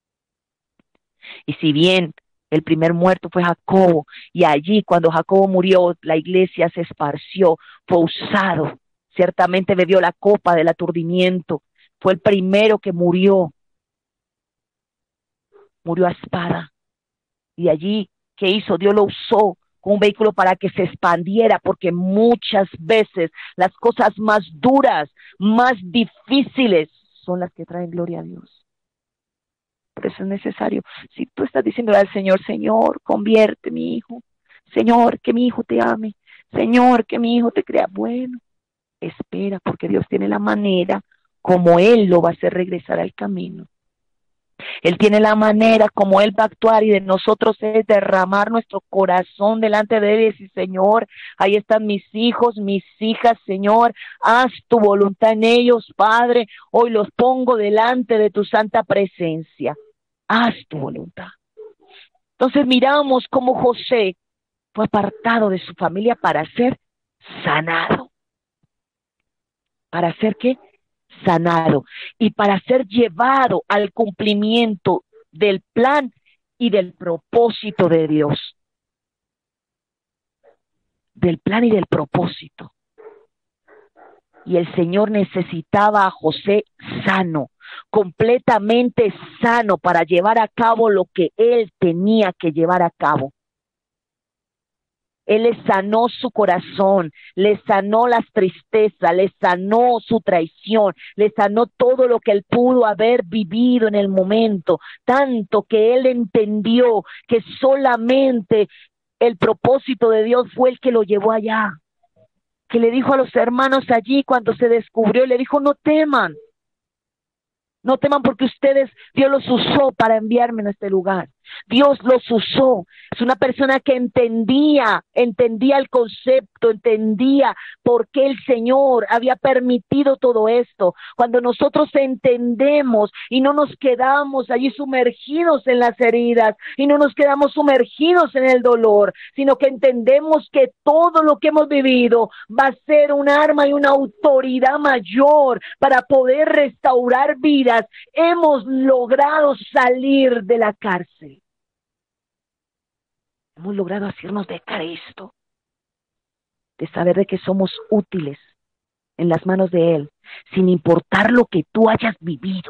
Y si bien el primer muerto fue Jacobo, y allí cuando Jacobo murió, la iglesia se esparció, fue usado, ciertamente bebió la copa del aturdimiento, fue el primero que murió, murió a espada. Y allí, ¿qué hizo? Dios lo usó como un vehículo para que se expandiera, porque muchas veces las cosas más duras, más difíciles, son las que traen gloria a Dios. Por eso es necesario, si tú estás diciéndole al Señor, Señor, convierte mi hijo, Señor, que mi hijo te ame, Señor, que mi hijo te crea, bueno, espera, porque Dios tiene la manera como Él lo va a hacer regresar al camino. Él tiene la manera como Él va a actuar y de nosotros es derramar nuestro corazón delante de Él y decir, Señor, ahí están mis hijos, mis hijas, Señor, haz tu voluntad en ellos, Padre, hoy los pongo delante de tu santa presencia, haz tu voluntad. Entonces miramos cómo José fue apartado de su familia para ser sanado. ¿Para ser qué? Sanado y para ser llevado al cumplimiento del plan y del propósito de Dios. Del plan y del propósito. Y el Señor necesitaba a José sano, completamente sano para llevar a cabo lo que él tenía que llevar a cabo. Él le sanó su corazón, le sanó las tristezas, le sanó su traición, le sanó todo lo que él pudo haber vivido en el momento, tanto que él entendió que solamente el propósito de Dios fue el que lo llevó allá, que le dijo a los hermanos allí cuando se descubrió, le dijo, no teman, no teman porque ustedes, Dios los usó para enviarme en este lugar. Dios los usó. Es una persona que entendía, entendía el concepto, entendía por qué el Señor había permitido todo esto. Cuando nosotros entendemos y no nos quedamos allí sumergidos en las heridas y no nos quedamos sumergidos en el dolor, sino que entendemos que todo lo que hemos vivido va a ser un arma y una autoridad mayor para poder restaurar vidas, hemos logrado salir de la cárcel. Hemos logrado hacernos de Cristo, de saber de que somos útiles en las manos de Él, sin importar lo que tú hayas vivido.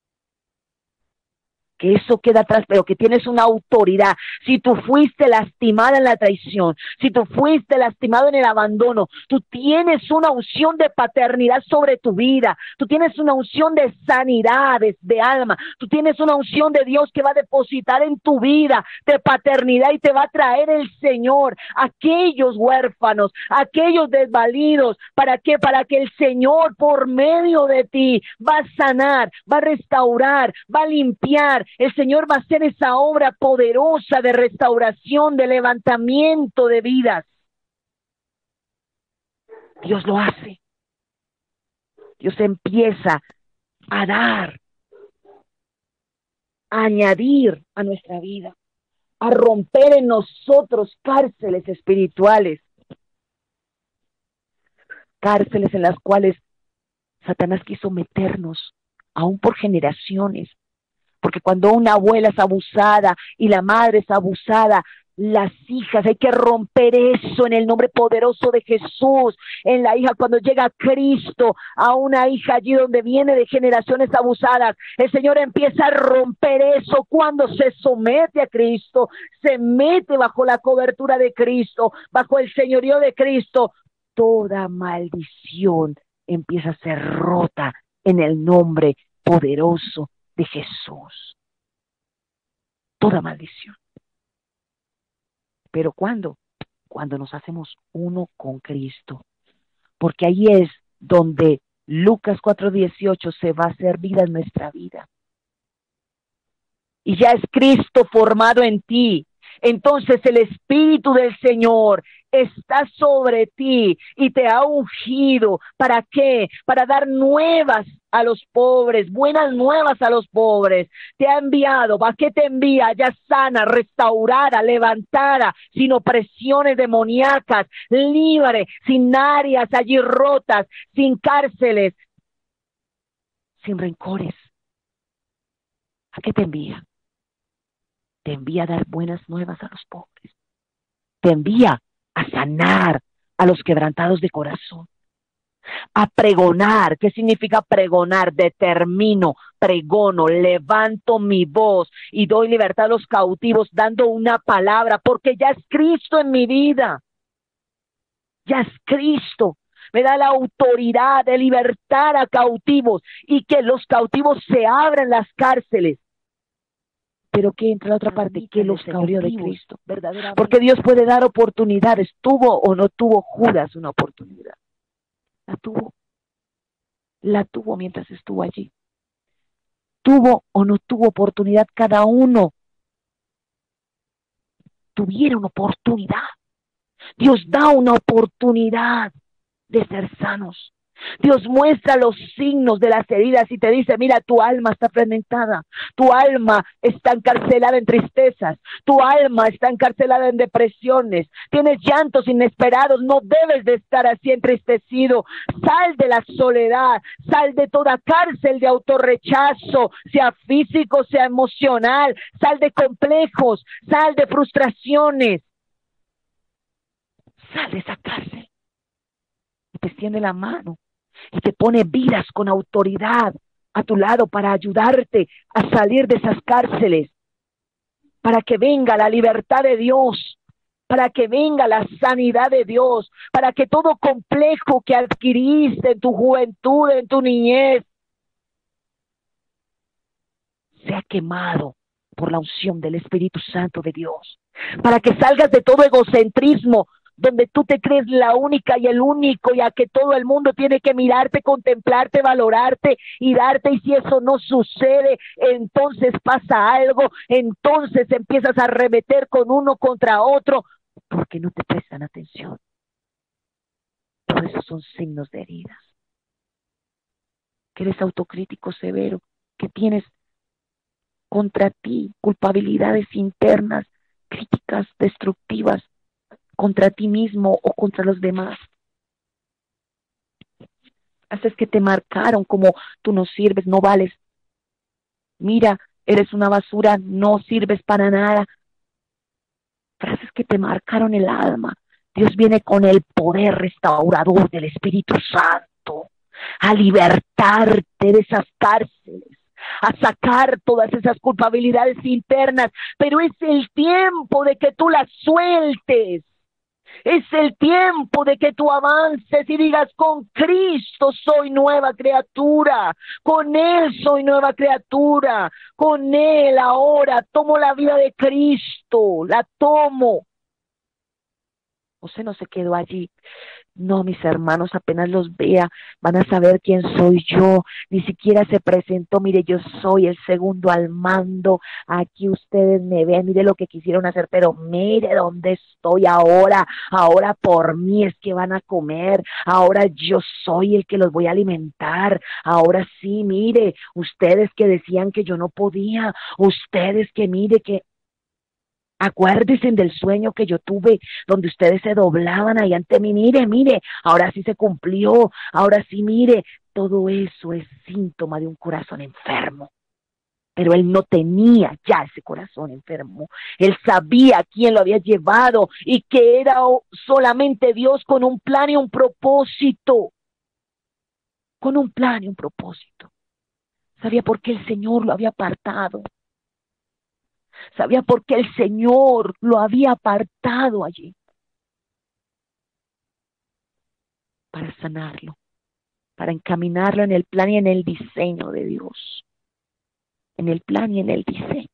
Que eso queda atrás, pero que tienes una autoridad. Si tú fuiste lastimada en la traición, si tú fuiste lastimado en el abandono, tú tienes una unción de paternidad sobre tu vida, tú tienes una unción de sanidad de, de alma, tú tienes una unción de Dios que va a depositar en tu vida de paternidad y te va a traer el Señor, aquellos huérfanos, aquellos desvalidos, ¿para qué? Para que el Señor por medio de ti va a sanar, va a restaurar, va a limpiar. El Señor va a hacer esa obra poderosa de restauración, de levantamiento de vidas. Dios lo hace. Dios empieza a dar añadir a nuestra vida, a romper en nosotros cárceles espirituales, cárceles en las cuales Satanás quiso meternos, aún por generaciones, porque cuando una abuela es abusada y la madre es abusada, las hijas, hay que romper eso en el nombre poderoso de Jesús. En la hija, cuando llega Cristo a una hija allí donde viene de generaciones abusadas, el Señor empieza a romper eso cuando se somete a Cristo, se mete bajo la cobertura de Cristo, bajo el señorío de Cristo. Toda maldición empieza a ser rota en el nombre poderoso de Jesús. Toda maldición. ¿Pero cuándo? Cuando nos hacemos uno con Cristo. Porque ahí es donde Lucas cuatro dieciocho se va a hacer vida en nuestra vida. Y ya es Cristo formado en ti. Entonces el Espíritu del Señor está sobre ti y te ha ungido. ¿Para qué? Para dar nuevas a los pobres, buenas nuevas a los pobres. Te ha enviado. ¿Para qué te envía? Ya sana, restaurada, levantada, sin opresiones demoníacas, libre, sin áreas allí rotas, sin cárceles, sin rencores. ¿A qué te envía? Te envía a dar buenas nuevas a los pobres. Te envía a sanar a los quebrantados de corazón. A pregonar. ¿Qué significa pregonar? Determino, pregono, levanto mi voz y doy libertad a los cautivos dando una palabra, porque ya es Cristo en mi vida. Ya es Cristo. Me da la autoridad de libertar a cautivos y que los cautivos se abran las cárceles. Pero que entra la otra parte, que los cautivos de Cristo, porque Dios puede dar oportunidades. ¿Tuvo o no tuvo Judas una oportunidad? La tuvo, la tuvo mientras estuvo allí. ¿Tuvo o no tuvo oportunidad cada uno? Tuvieron oportunidad. Dios da una oportunidad de ser sanos. Dios muestra los signos de las heridas y te dice, mira, tu alma está fragmentada, tu alma está encarcelada en tristezas, tu alma está encarcelada en depresiones, tienes llantos inesperados, no debes de estar así entristecido. Sal de la soledad, sal de toda cárcel de autorrechazo, sea físico, sea emocional, sal de complejos, sal de frustraciones, sal de esa cárcel. Y te extiende la mano y te pone vidas con autoridad a tu lado para ayudarte a salir de esas cárceles, para que venga la libertad de Dios, para que venga la sanidad de Dios, para que todo complejo que adquiriste en tu juventud, en tu niñez, sea quemado por la unción del Espíritu Santo de Dios, para que salgas de todo egocentrismo, donde tú te crees la única y el único, y a que todo el mundo tiene que mirarte, contemplarte, valorarte y darte, y si eso no sucede, entonces pasa algo, entonces empiezas a arremeter con uno contra otro, porque no te prestan atención. Todo eso son signos de heridas. Que eres autocrítico severo, que tienes contra ti culpabilidades internas, críticas destructivas, contra ti mismo o contra los demás. Haces que te marcaron como tú no sirves, no vales. Mira, eres una basura, no sirves para nada. Frases que te marcaron el alma. Dios viene con el poder restaurador del Espíritu Santo a libertarte de esas cárceles, a sacar todas esas culpabilidades internas, pero es el tiempo de que tú las sueltes. Es el tiempo de que tú avances y digas, con Cristo soy nueva criatura, con Él soy nueva criatura, con Él ahora tomo la vida de Cristo, la tomo. José no se quedó allí. No, mis hermanos, apenas los vea, van a saber quién soy yo. Ni siquiera se presentó. Mire, yo soy el segundo al mando. Aquí ustedes me ven, mire lo que quisieron hacer, pero mire dónde estoy ahora. Ahora por mí es que van a comer. Ahora yo soy el que los voy a alimentar. Ahora sí, mire, ustedes que decían que yo no podía. Ustedes que mire que acuérdense del sueño que yo tuve, donde ustedes se doblaban ahí ante mí. Mire, mire, ahora sí se cumplió, ahora sí, mire, todo eso es síntoma de un corazón enfermo. Pero él no tenía ya ese corazón enfermo. Él sabía quién lo había llevado y que era solamente Dios con un plan y un propósito. Con un plan y un propósito. Sabía por qué el Señor lo había apartado. Sabía por qué el Señor lo había apartado allí. Para sanarlo, para encaminarlo en el plan y en el diseño de Dios. En el plan y en el diseño.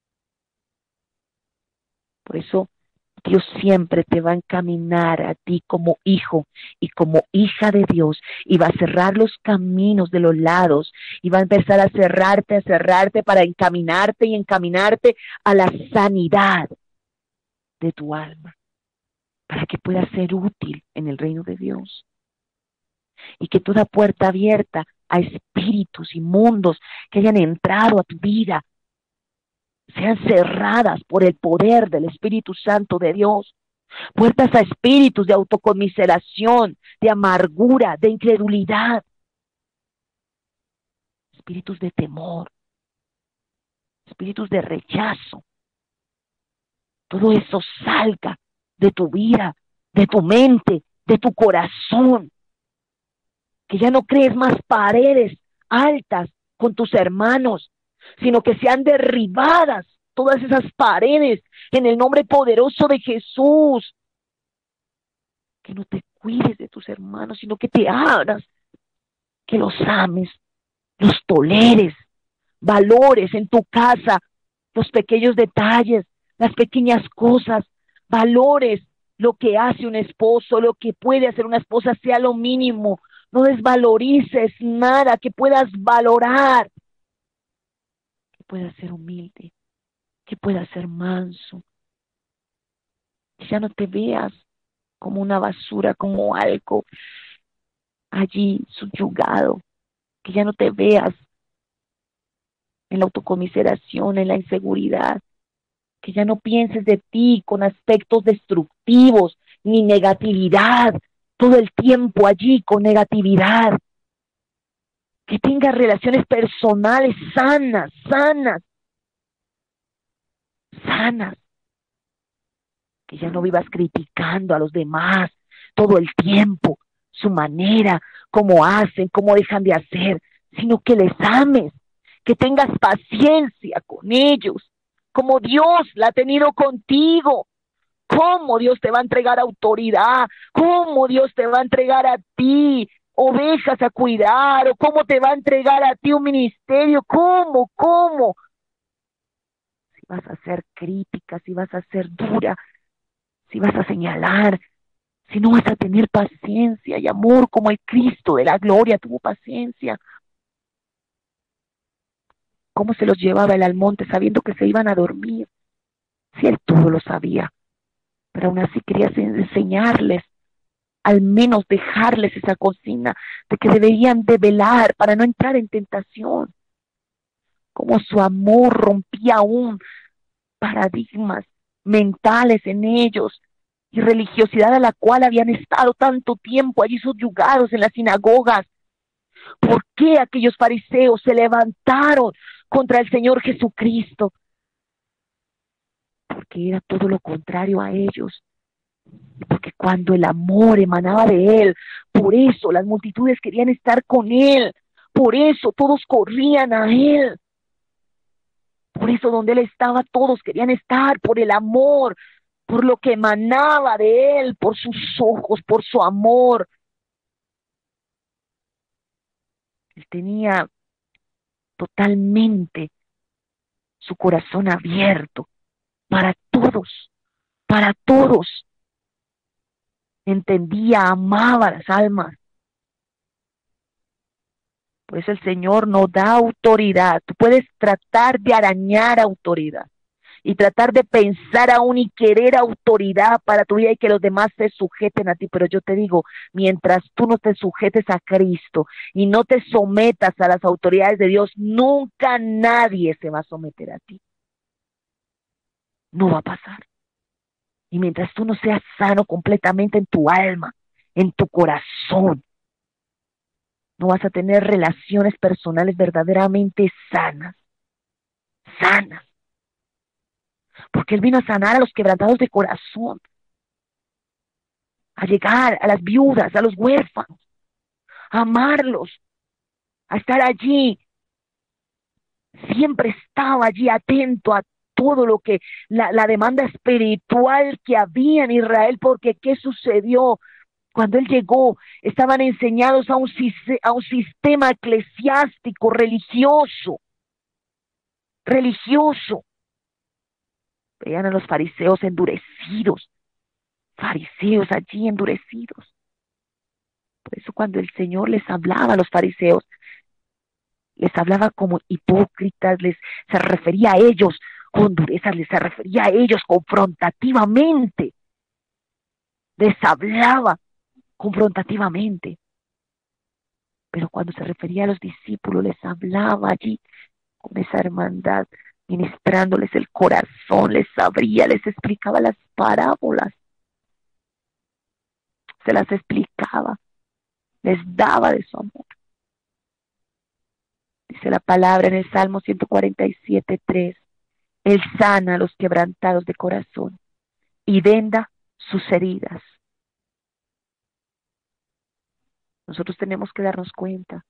Por eso Dios siempre te va a encaminar a ti como hijo y como hija de Dios y va a cerrar los caminos de los lados y va a empezar a cerrarte, a cerrarte para encaminarte y encaminarte a la sanidad de tu alma, para que puedas ser útil en el reino de Dios. Y que toda puerta abierta a espíritus inmundos que hayan entrado a tu vida sean cerradas por el poder del Espíritu Santo de Dios. Puertas a espíritus de autoconmiseración, de amargura, de incredulidad, espíritus de temor, espíritus de rechazo. Todo eso salga de tu vida, de tu mente, de tu corazón. Que ya no crees más paredes altas con tus hermanos, sino que sean derribadas todas esas paredes en el nombre poderoso de Jesús. Que no te cuides de tus hermanos, sino que te abras, que los ames, los toleres, valores en tu casa, los pequeños detalles, las pequeñas cosas, valores lo que hace un esposo, lo que puede hacer una esposa, sea lo mínimo. No desvalorices nada, que puedas valorar, que puedas ser humilde, que puedas ser manso, que ya no te veas como una basura, como algo allí subyugado, que ya no te veas en la autocomiseración, en la inseguridad, que ya no pienses de ti con aspectos destructivos ni negatividad, todo el tiempo allí con negatividad. Que tengas relaciones personales sanas, sanas, sanas. Que ya no vivas criticando a los demás todo el tiempo, su manera, cómo hacen, cómo dejan de hacer, sino que les ames, que tengas paciencia con ellos, como Dios la ha tenido contigo. ¿Cómo Dios te va a entregar autoridad? ¿Cómo Dios te va a entregar a ti ovejas a cuidar? ¿O cómo te va a entregar a ti un ministerio? ¿Cómo? ¿Cómo? Si vas a ser crítica, si vas a ser dura, si vas a señalar, si no vas a tener paciencia y amor como el Cristo de la gloria tuvo paciencia. ¿Cómo se los llevaba él al monte sabiendo que se iban a dormir? Si él todo lo sabía, pero aún así quería enseñarles, al menos dejarles esa consigna de que deberían de velar para no entrar en tentación. Como su amor rompía aún paradigmas mentales en ellos y religiosidad a la cual habían estado tanto tiempo allí subyugados en las sinagogas. ¿Por qué aquellos fariseos se levantaron contra el Señor Jesucristo? Porque era todo lo contrario a ellos. Porque cuando el amor emanaba de él, por eso las multitudes querían estar con él, por eso todos corrían a él, por eso donde él estaba todos querían estar, por el amor, por lo que emanaba de él, por sus ojos, por su amor. Él tenía totalmente su corazón abierto para todos, para todos. entendía, amaba las almas. Por eso el Señor nos da autoridad. Tú puedes tratar de arañar autoridad y tratar de pensar aún y querer autoridad para tu vida y que los demás se sujeten a ti. Pero yo te digo, mientras tú no te sujetes a Cristo y no te sometas a las autoridades de Dios, nunca nadie se va a someter a ti. No va a pasar. Y mientras tú no seas sano completamente en tu alma, en tu corazón, no vas a tener relaciones personales verdaderamente sanas, sanas. Porque Él vino a sanar a los quebrantados de corazón, a llegar a las viudas, a los huérfanos, a amarlos, a estar allí. Siempre estaba allí atento a todo lo que, la, la demanda espiritual que había en Israel, porque ¿qué sucedió? Cuando Él llegó, estaban enseñados a un, a un sistema eclesiástico, religioso, religioso. Veían a los fariseos endurecidos, fariseos allí endurecidos. Por eso cuando el Señor les hablaba a los fariseos, les hablaba como hipócritas, les se refería a ellos con dureza, les se refería a ellos confrontativamente, les hablaba confrontativamente. Pero cuando se refería a los discípulos, les hablaba allí con esa hermandad, ministrándoles el corazón, les abría, les explicaba las parábolas, se las explicaba, les daba de su amor. Dice la palabra en el Salmo ciento cuarenta y siete, tres, Él sana a los quebrantados de corazón y venda sus heridas. Nosotros tenemos que darnos cuenta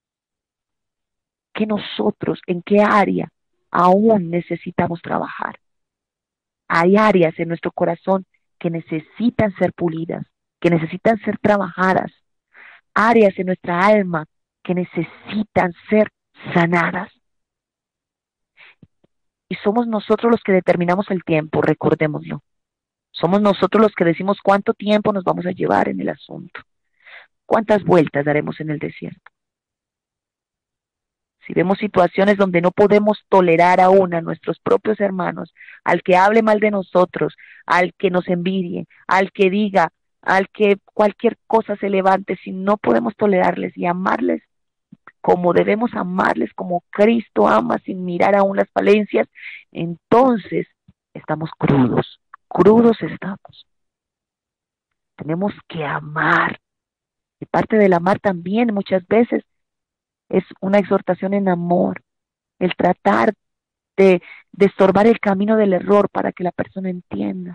que nosotros, en qué área aún necesitamos trabajar. Hay áreas en nuestro corazón que necesitan ser pulidas, que necesitan ser trabajadas, áreas en nuestra alma que necesitan ser sanadas. Y somos nosotros los que determinamos el tiempo, recordémoslo. Somos nosotros los que decimos cuánto tiempo nos vamos a llevar en el asunto, cuántas vueltas daremos en el desierto. Si vemos situaciones donde no podemos tolerar aún a nuestros propios hermanos, al que hable mal de nosotros, al que nos envidie, al que diga, al que cualquier cosa se levante, si no podemos tolerarles y amarles como debemos amarles, como Cristo ama sin mirar aún las falencias, entonces estamos crudos, crudos estamos. Tenemos que amar. Y parte del amar también muchas veces es una exhortación en amor, el tratar de, de estorbar el camino del error para que la persona entienda,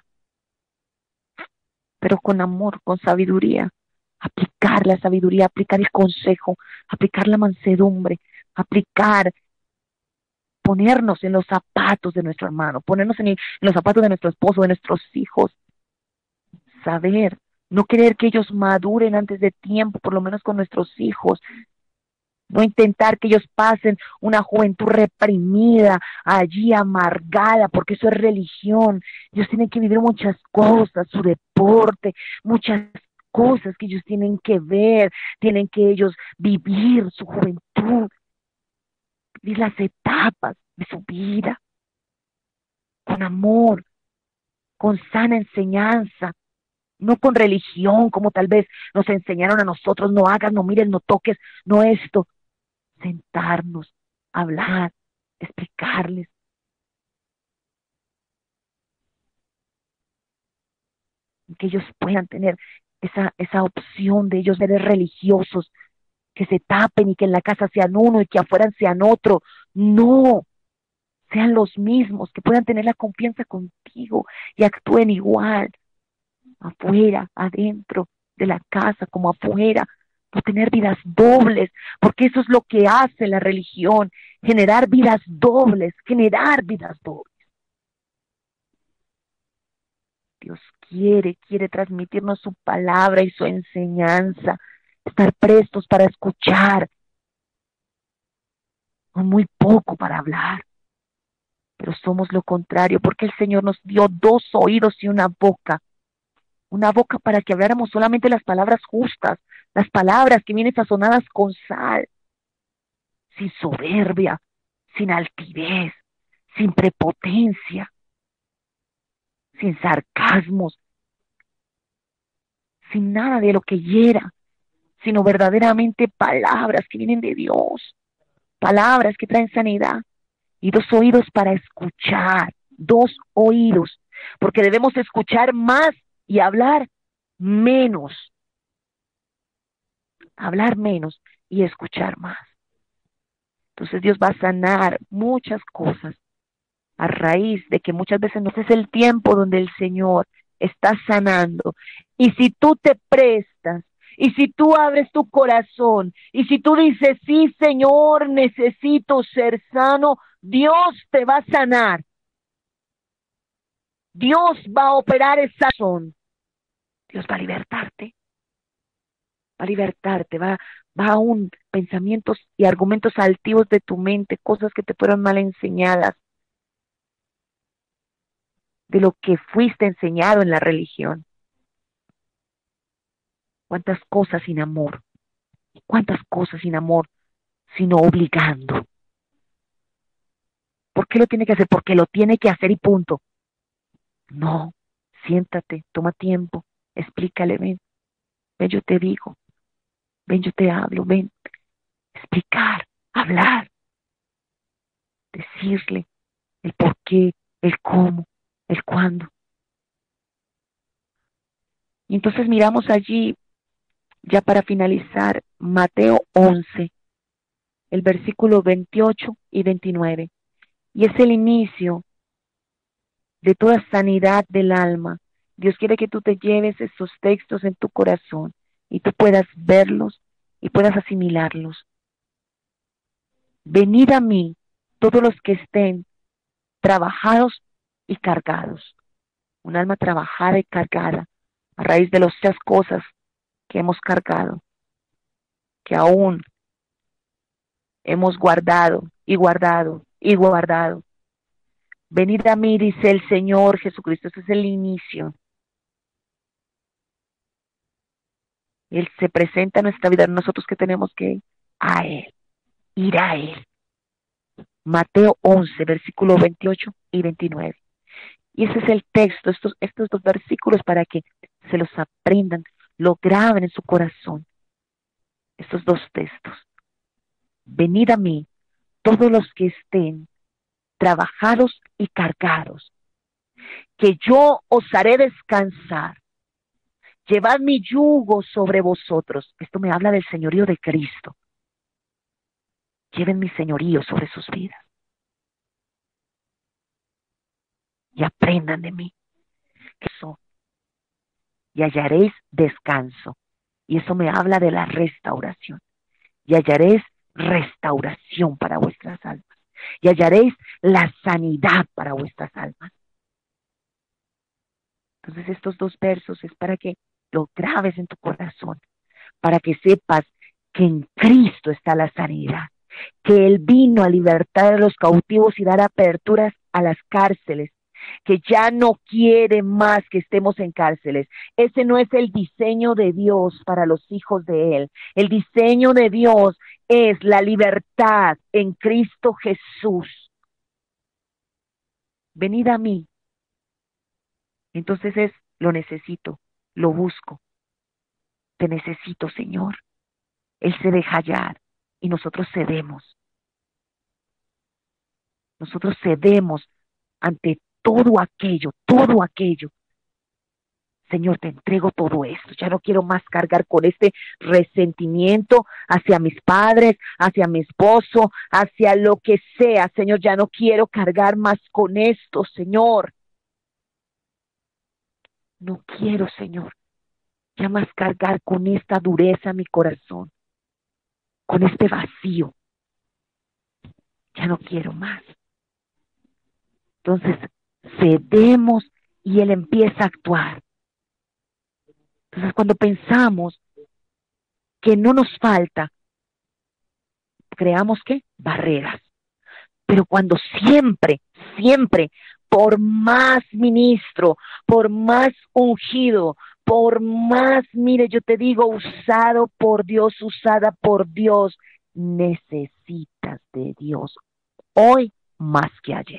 pero con amor, con sabiduría, aplicar la sabiduría, aplicar el consejo, aplicar la mansedumbre, aplicar, ponernos en los zapatos de nuestro hermano, ponernos en, el, en los zapatos de nuestro esposo, de nuestros hijos, saber, no querer que ellos maduren antes de tiempo, por lo menos con nuestros hijos, no intentar que ellos pasen una juventud reprimida, allí amargada, porque eso es religión. Ellos tienen que vivir muchas cosas, su deporte, muchas cosas que ellos tienen que ver, tienen que ellos vivir su juventud, vivir las etapas de su vida, con amor, con sana enseñanza, no con religión, como tal vez nos enseñaron a nosotros, no hagas, no mires, no toques, no esto. Sentarnos, hablar, explicarles. Que ellos puedan tener esa, esa opción de ellos ser religiosos, que se tapen y que en la casa sean uno y que afuera sean otro. No, sean los mismos, que puedan tener la confianza contigo y actúen igual, afuera, adentro de la casa, como afuera. No tener vidas dobles, porque eso es lo que hace la religión, generar vidas dobles, generar vidas dobles. Dios quiere, quiere transmitirnos su palabra y su enseñanza, estar prestos para escuchar, no muy poco para hablar, pero somos lo contrario, porque el Señor nos dio dos oídos y una boca una boca para que habláramos solamente las palabras justas, las palabras que vienen sazonadas con sal, sin soberbia, sin altivez, sin prepotencia, sin sarcasmos, sin nada de lo que hiera, sino verdaderamente palabras que vienen de Dios, palabras que traen sanidad y dos oídos para escuchar, dos oídos, porque debemos escuchar más y hablar menos, hablar menos y escuchar más. Entonces Dios va a sanar muchas cosas a raíz de que muchas veces no es el tiempo donde el Señor está sanando. Y si tú te prestas, y si tú abres tu corazón, y si tú dices, sí, Señor, necesito ser sano, Dios te va a sanar. Dios va a operar esa razón. Dios va a libertarte. Va a libertarte, va, va a un pensamientos y argumentos altivos de tu mente, cosas que te fueron mal enseñadas, de lo que fuiste enseñado en la religión. Cuántas cosas sin amor, cuántas cosas sin amor, sino obligando. ¿Por qué lo tiene que hacer? Porque lo tiene que hacer y punto. No, siéntate, toma tiempo, explícale, ven, ven, yo te digo, ven, yo te hablo, ven, explicar, hablar, decirle el por qué, el cómo, el cuándo. Y entonces miramos allí, ya para finalizar, Mateo once, el versículo veintiocho y veintinueve. Y es el inicio de toda sanidad del alma. Dios quiere que tú te lleves estos textos en tu corazón y tú puedas verlos y puedas asimilarlos. Venid a mí todos los que estén trabajados y cargados. Un alma trabajada y cargada a raíz de las muchas cosas que hemos cargado, que aún hemos guardado y guardado y guardado. Venid a mí, dice el Señor Jesucristo. Ese es el inicio. Él se presenta en nuestra vida, nosotros que tenemos que ir a Él, ir a Él. Mateo once, versículo veintiocho y veintinueve. Y ese es el texto, estos, estos dos versículos para que se los aprendan, lo graben en su corazón. Estos dos textos. Venid a mí, todos los que estén trabajados y cargados, que yo os haré descansar. Llevad mi yugo sobre vosotros. Esto me habla del señorío de Cristo. Lleven mi señorío sobre sus vidas. Y aprendan de mí. Eso. Y hallaréis descanso. Y eso me habla de la restauración. Y hallaréis restauración para vuestras almas. Y hallaréis la sanidad para vuestras almas. Entonces estos dos versos es para que lo grabes en tu corazón, para que sepas que en Cristo está la sanidad, que Él vino a libertar a los cautivos y dar aperturas a las cárceles, que ya no quiere más que estemos en cárceles. Ese no es el diseño de Dios para los hijos de Él. El diseño de Dios es la libertad en Cristo Jesús. Venid a mí. Entonces es, lo necesito, lo busco. Te necesito, Señor. Él se deja hallar y nosotros cedemos. Nosotros cedemos ante todo aquello, todo aquello. Señor, te entrego todo esto. Ya no quiero más cargar con este resentimiento hacia mis padres, hacia mi esposo, hacia lo que sea. Señor, ya no quiero cargar más con esto, Señor. No quiero, Señor, ya más cargar con esta dureza mi corazón, con este vacío. Ya no quiero más. Entonces, cedemos y Él empieza a actuar. Entonces, cuando pensamos que no nos falta, creamos ¿qué? Barreras. Pero cuando siempre, siempre, por más ministro, por más ungido, por más, mire, yo te digo, usado por Dios, usada por Dios, necesitas de Dios hoy más que ayer.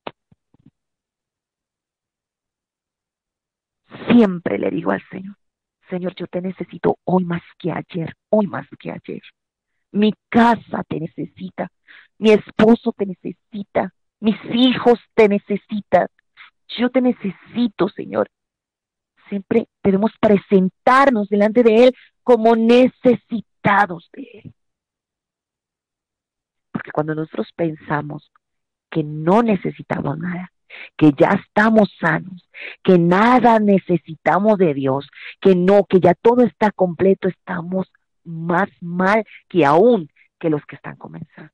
Siempre le digo al Señor, Señor, yo te necesito hoy más que ayer, hoy más que ayer. Mi casa te necesita, mi esposo te necesita, mis hijos te necesitan. Yo te necesito, Señor. Siempre debemos presentarnos delante de Él como necesitados de Él. Porque cuando nosotros pensamos que no necesitamos nada, que ya estamos sanos, que nada necesitamos de Dios, que no, que ya todo está completo, estamos más mal que aún que los que están comenzando.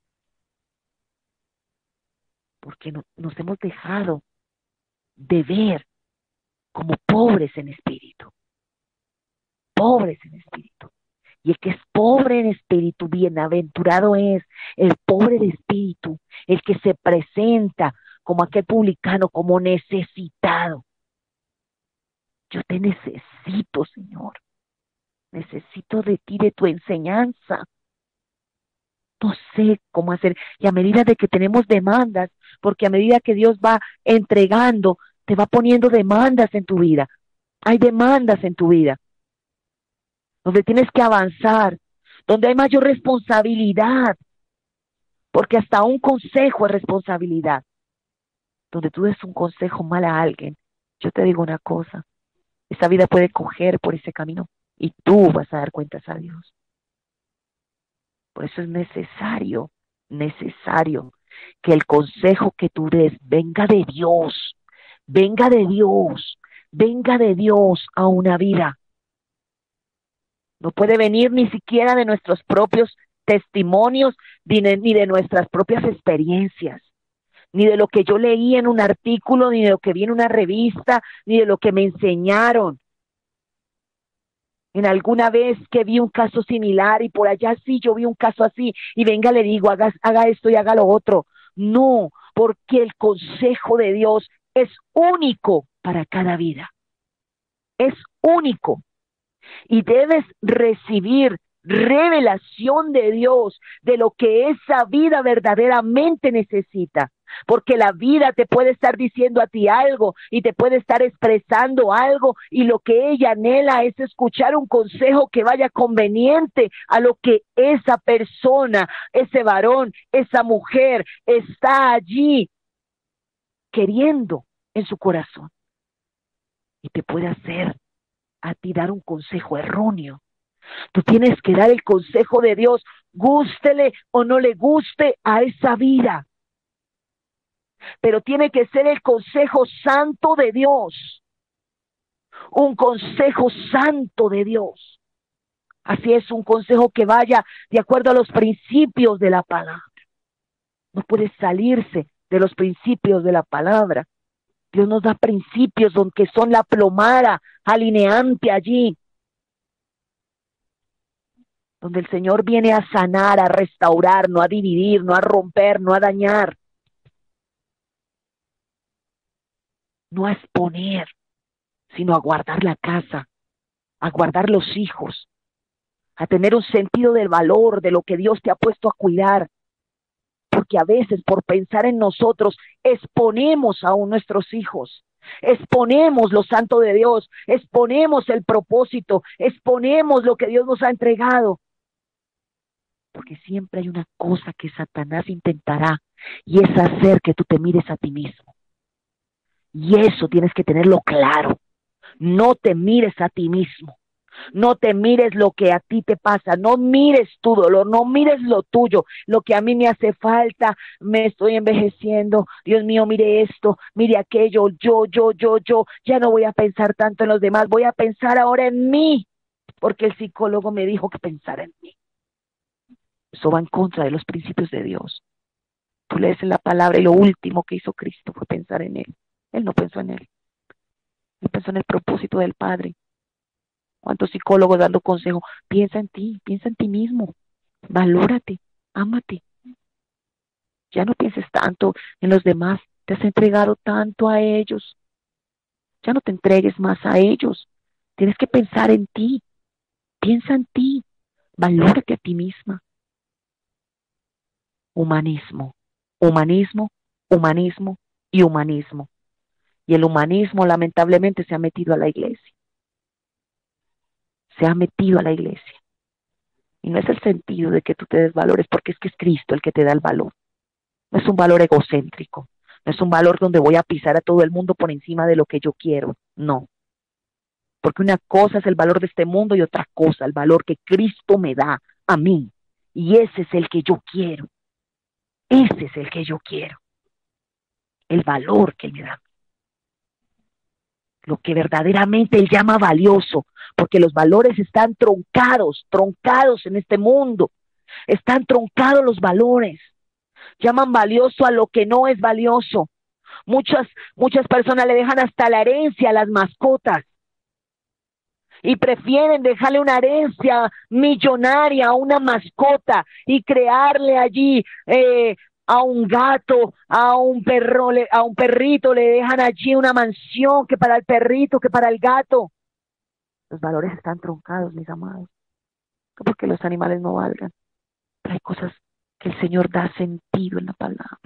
Porque no, nos hemos dejado de ver como pobres en espíritu, pobres en espíritu. Y el que es pobre en espíritu, bienaventurado es el pobre de espíritu, el que se presenta como aquel publicano, como necesitado. Yo te necesito, Señor. Necesito de ti, de tu enseñanza. No sé cómo hacer. Y a medida de que tenemos demandas, porque a medida que Dios va entregando, te va poniendo demandas en tu vida. Hay demandas en tu vida, donde tienes que avanzar, donde hay mayor responsabilidad, porque hasta un consejo es responsabilidad. Donde tú des un consejo mal a alguien, yo te digo una cosa, esa vida puede coger por ese camino y tú vas a dar cuentas a Dios. Por eso es necesario, necesario que el consejo que tú des venga de Dios, venga de Dios, venga de Dios a una vida. No puede venir ni siquiera de nuestros propios testimonios, ni de, ni de nuestras propias experiencias, ni de lo que yo leí en un artículo, ni de lo que vi en una revista, ni de lo que me enseñaron. En alguna vez que vi un caso similar y por allá sí yo vi un caso así y venga le digo, haga, haga esto y haga lo otro. No, porque el consejo de Dios es único para cada vida. Es único. Y debes recibir revelación de Dios de lo que esa vida verdaderamente necesita. Porque la vida te puede estar diciendo a ti algo y te puede estar expresando algo y lo que ella anhela es escuchar un consejo que vaya conveniente a lo que esa persona, ese varón, esa mujer está allí queriendo en su corazón. Y te puede hacer a ti dar un consejo erróneo. Tú tienes que dar el consejo de Dios, gústele o no le guste a esa vida. Pero tiene que ser el consejo santo de Dios. Un consejo santo de Dios. Así es, un consejo que vaya de acuerdo a los principios de la palabra. No puede salirse de los principios de la palabra. Dios nos da principios que son la plomada alineante allí, donde el Señor viene a sanar, a restaurar, no a dividir, no a romper, no a dañar, no a exponer, sino a guardar la casa, a guardar los hijos, a tener un sentido del valor de lo que Dios te ha puesto a cuidar, porque a veces por pensar en nosotros exponemos aún nuestros hijos, exponemos lo santo de Dios, exponemos el propósito, exponemos lo que Dios nos ha entregado. Porque siempre hay una cosa que Satanás intentará y es hacer que tú te mires a ti mismo. Y eso tienes que tenerlo claro. No te mires a ti mismo. No te mires lo que a ti te pasa. No mires tu dolor. No mires lo tuyo. Lo que a mí me hace falta. Me estoy envejeciendo. Dios mío, mire esto. Mire aquello. Yo, yo, yo, yo. Ya no voy a pensar tanto en los demás. Voy a pensar ahora en mí. Porque el psicólogo me dijo que pensara en mí. Eso va en contra de los principios de Dios. Tú lees en la palabra y lo último que hizo Cristo fue pensar en Él. Él no pensó en Él. Él pensó en el propósito del Padre. ¿Cuántos psicólogos dando consejo? Piensa en ti, piensa en ti mismo. Valórate, ámate. Ya no pienses tanto en los demás. Te has entregado tanto a ellos. Ya no te entregues más a ellos. Tienes que pensar en ti, piensa en ti, valórate a ti misma. Humanismo, humanismo, humanismo y humanismo. Y el humanismo lamentablemente se ha metido a la iglesia, se ha metido a la iglesia. Y no es el sentido de que tú te des valores, porque es que es Cristo el que te da el valor. No es un valor egocéntrico, no es un valor donde voy a pisar a todo el mundo por encima de lo que yo quiero, no. Porque una cosa es el valor de este mundo y otra cosa, el valor que Cristo me da a mí. Y ese es el que yo quiero, ese es el que yo quiero, el valor que Él me da. Lo que verdaderamente Él llama valioso, porque los valores están troncados, troncados en este mundo, están troncados los valores. Llaman valioso a lo que no es valioso. Muchas, muchas personas le dejan hasta la herencia a las mascotas y prefieren dejarle una herencia millonaria a una mascota y crearle allí eh, a un gato, a un perro, a un perrito le dejan allí una mansión que para el perrito, que para el gato. Los valores están truncados, mis amados, no porque los animales no valgan, pero hay cosas que el Señor da sentido en la palabra,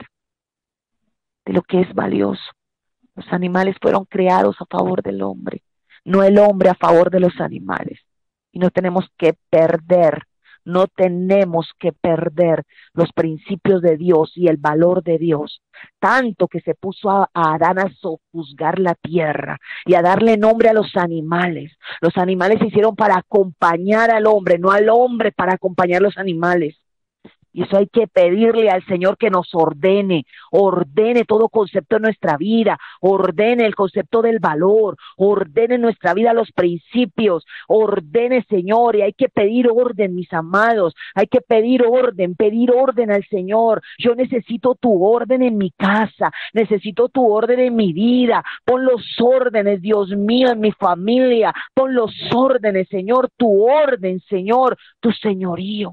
de lo que es valioso. Los animales fueron creados a favor del hombre, no el hombre a favor de los animales. Y no tenemos que perder, no tenemos que perder los principios de Dios y el valor de Dios. Tanto que se puso a, a Adán a sojuzgar la tierra y a darle nombre a los animales. Los animales se hicieron para acompañar al hombre, no al hombre para acompañar los animales. Y eso hay que pedirle al Señor que nos ordene, ordene todo concepto en nuestra vida, ordene el concepto del valor, ordene en nuestra vida los principios, ordene, Señor, y hay que pedir orden, mis amados, hay que pedir orden, pedir orden al Señor. Yo necesito tu orden en mi casa, necesito tu orden en mi vida, pon los órdenes, Dios mío, en mi familia, pon los órdenes, Señor, tu orden, Señor, tu señorío.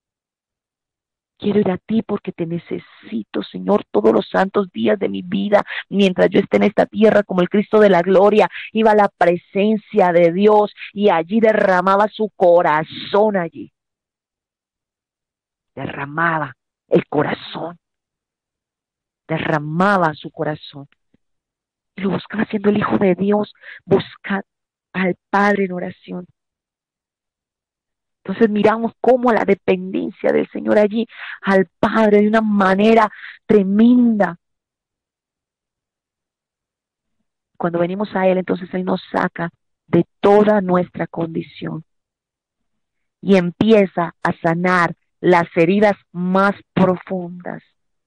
Quiero ir a ti porque te necesito, Señor, todos los santos días de mi vida, mientras yo esté en esta tierra como el Cristo de la gloria, iba a la presencia de Dios y allí derramaba su corazón allí. Derramaba el corazón, derramaba su corazón. Y lo buscaba siendo el Hijo de Dios, buscar al Padre en oración. Entonces miramos cómo la dependencia del Señor allí al Padre de una manera tremenda. Cuando venimos a Él, entonces Él nos saca de toda nuestra condición y empieza a sanar las heridas más profundas.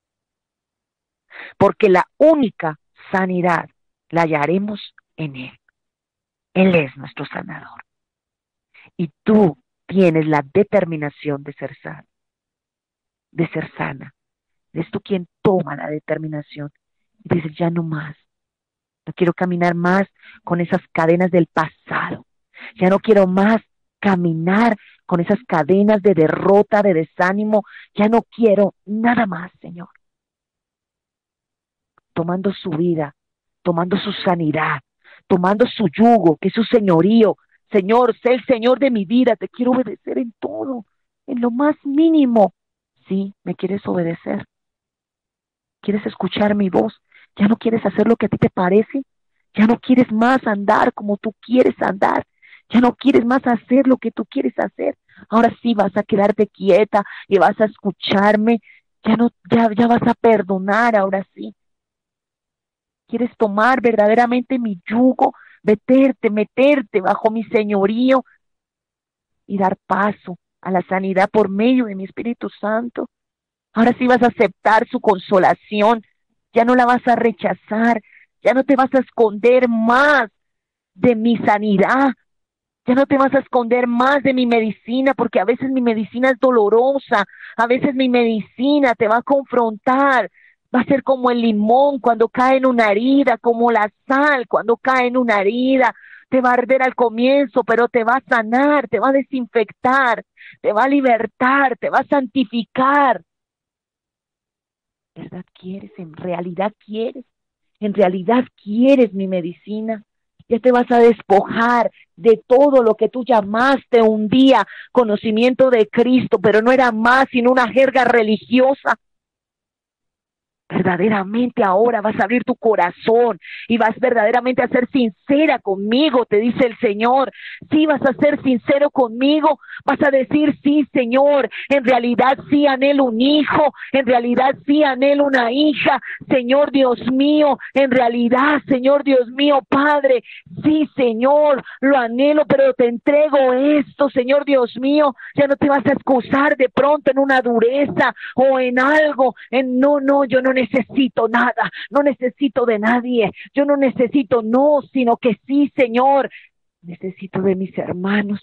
Porque la única sanidad la hallaremos en Él. Él es nuestro sanador. Y tú tienes la determinación de ser sana, de ser sana. Eres tú quien toma la determinación y dices, ya no más. No quiero caminar más con esas cadenas del pasado. Ya no quiero más caminar con esas cadenas de derrota, de desánimo. Ya no quiero nada más, Señor. Tomando su vida, tomando su sanidad, tomando su yugo, que es su señorío. Señor, sé el Señor de mi vida. Te quiero obedecer en todo, en lo más mínimo. Sí, me quieres obedecer. ¿Quieres escuchar mi voz? ¿Ya no quieres hacer lo que a ti te parece? ¿Ya no quieres más andar como tú quieres andar? ¿Ya no quieres más hacer lo que tú quieres hacer? Ahora sí vas a quedarte quieta y vas a escucharme. Ya no, ya, ya vas a perdonar, ahora sí. ¿Quieres tomar verdaderamente mi yugo? Meterte, meterte bajo mi señorío y dar paso a la sanidad por medio de mi Espíritu Santo. Ahora sí vas a aceptar su consolación, ya no la vas a rechazar, ya no te vas a esconder más de mi sanidad, ya no te vas a esconder más de mi medicina, porque a veces mi medicina es dolorosa, a veces mi medicina te va a confrontar, va a ser como el limón cuando cae en una herida, como la sal cuando cae en una herida, te va a arder al comienzo, pero te va a sanar, te va a desinfectar, te va a libertar, te va a santificar. ¿Verdad quieres? ¿En realidad quieres? ¿En realidad quieres mi medicina? Ya te vas a despojar de todo lo que tú llamaste un día conocimiento de Cristo, pero no era más sino una jerga religiosa. Verdaderamente ahora vas a abrir tu corazón y vas verdaderamente a ser sincera conmigo, te dice el Señor. Sí, vas a ser sincero conmigo, vas a decir, sí, Señor, en realidad sí anhelo un hijo, en realidad sí anhelo una hija, Señor Dios mío, en realidad, Señor Dios mío, Padre, sí, Señor, lo anhelo, pero te entrego esto, Señor Dios mío. Ya no te vas a excusar de pronto en una dureza o en algo, en no, no, yo no necesito nada, no necesito de nadie, yo no necesito, no, sino que sí, Señor, necesito de mis hermanos,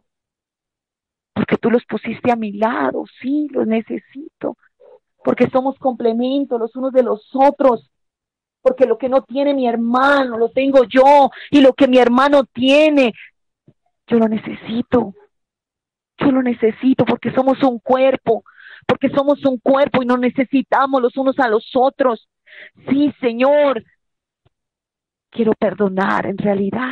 porque tú los pusiste a mi lado, sí, los necesito, porque somos complementos los unos de los otros, porque lo que no tiene mi hermano, lo tengo yo, y lo que mi hermano tiene, yo lo necesito, yo lo necesito, porque somos un cuerpo, porque somos un cuerpo y nos necesitamos los unos a los otros. Sí, Señor, quiero perdonar en realidad.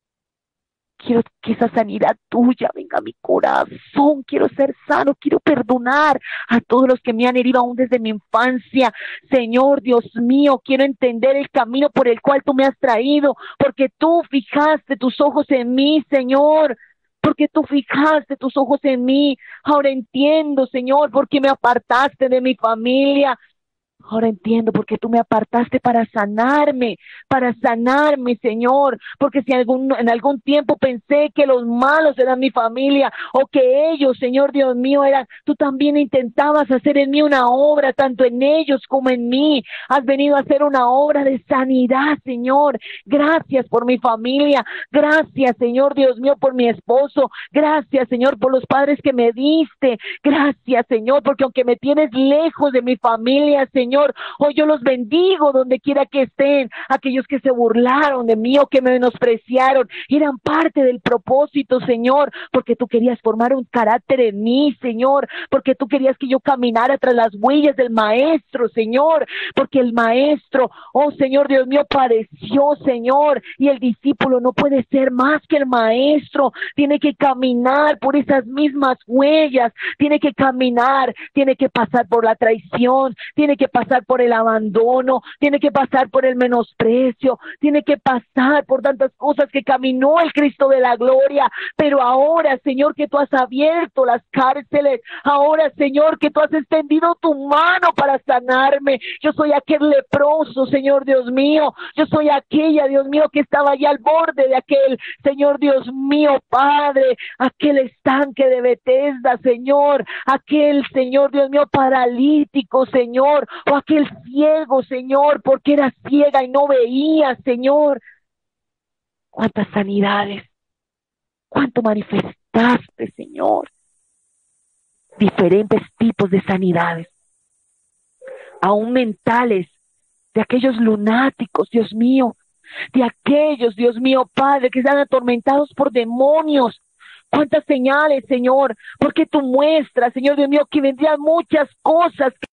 Quiero que esa sanidad tuya venga a mi corazón. Quiero ser sano, quiero perdonar a todos los que me han herido aún desde mi infancia. Señor, Dios mío, quiero entender el camino por el cual tú me has traído, porque tú fijaste tus ojos en mí, Señor. Porque tú fijaste tus ojos en mí. Ahora entiendo, Señor, por qué me apartaste de mi familia. Ahora entiendo por qué tú me apartaste para sanarme, para sanarme, Señor, porque si algún, en algún tiempo pensé que los malos eran mi familia o que ellos, Señor Dios mío, eran, tú también intentabas hacer en mí una obra, tanto en ellos como en mí. Has venido a hacer una obra de sanidad, Señor. Gracias por mi familia, gracias, Señor Dios mío, por mi esposo, gracias, Señor, por los padres que me diste, gracias, Señor, porque aunque me tienes lejos de mi familia, Señor, hoy yo los bendigo donde quiera que estén. Aquellos que se burlaron de mí o que me menospreciaron eran parte del propósito, Señor, porque tú querías formar un carácter en mí, Señor, porque tú querías que yo caminara tras las huellas del maestro, Señor, porque el maestro, oh Señor Dios mío, padeció, Señor, y el discípulo no puede ser más que el maestro. Tiene que caminar por esas mismas huellas, tiene que caminar, tiene que pasar por la traición, tiene que pasar por el abandono, tiene que pasar por el menosprecio, tiene que pasar por tantas cosas que caminó el Cristo de la gloria. Pero ahora, Señor, que tú has abierto las cárceles, ahora, Señor, que tú has extendido tu mano para sanarme. Yo soy aquel leproso, Señor Dios mío, yo soy aquella, Dios mío, que estaba allá al borde de aquel, Señor Dios mío, Padre, aquel estanque de Betesda, Señor, aquel, Señor Dios mío, paralítico, Señor, o aquel ciego, Señor, porque era ciega y no veía, Señor. Cuántas sanidades, cuánto manifestaste, Señor, diferentes tipos de sanidades, aún mentales, de aquellos lunáticos, Dios mío, de aquellos, Dios mío, Padre, que están atormentados por demonios. Cuántas señales, Señor, porque tú muestras, Señor Dios mío, que vendrían muchas cosas que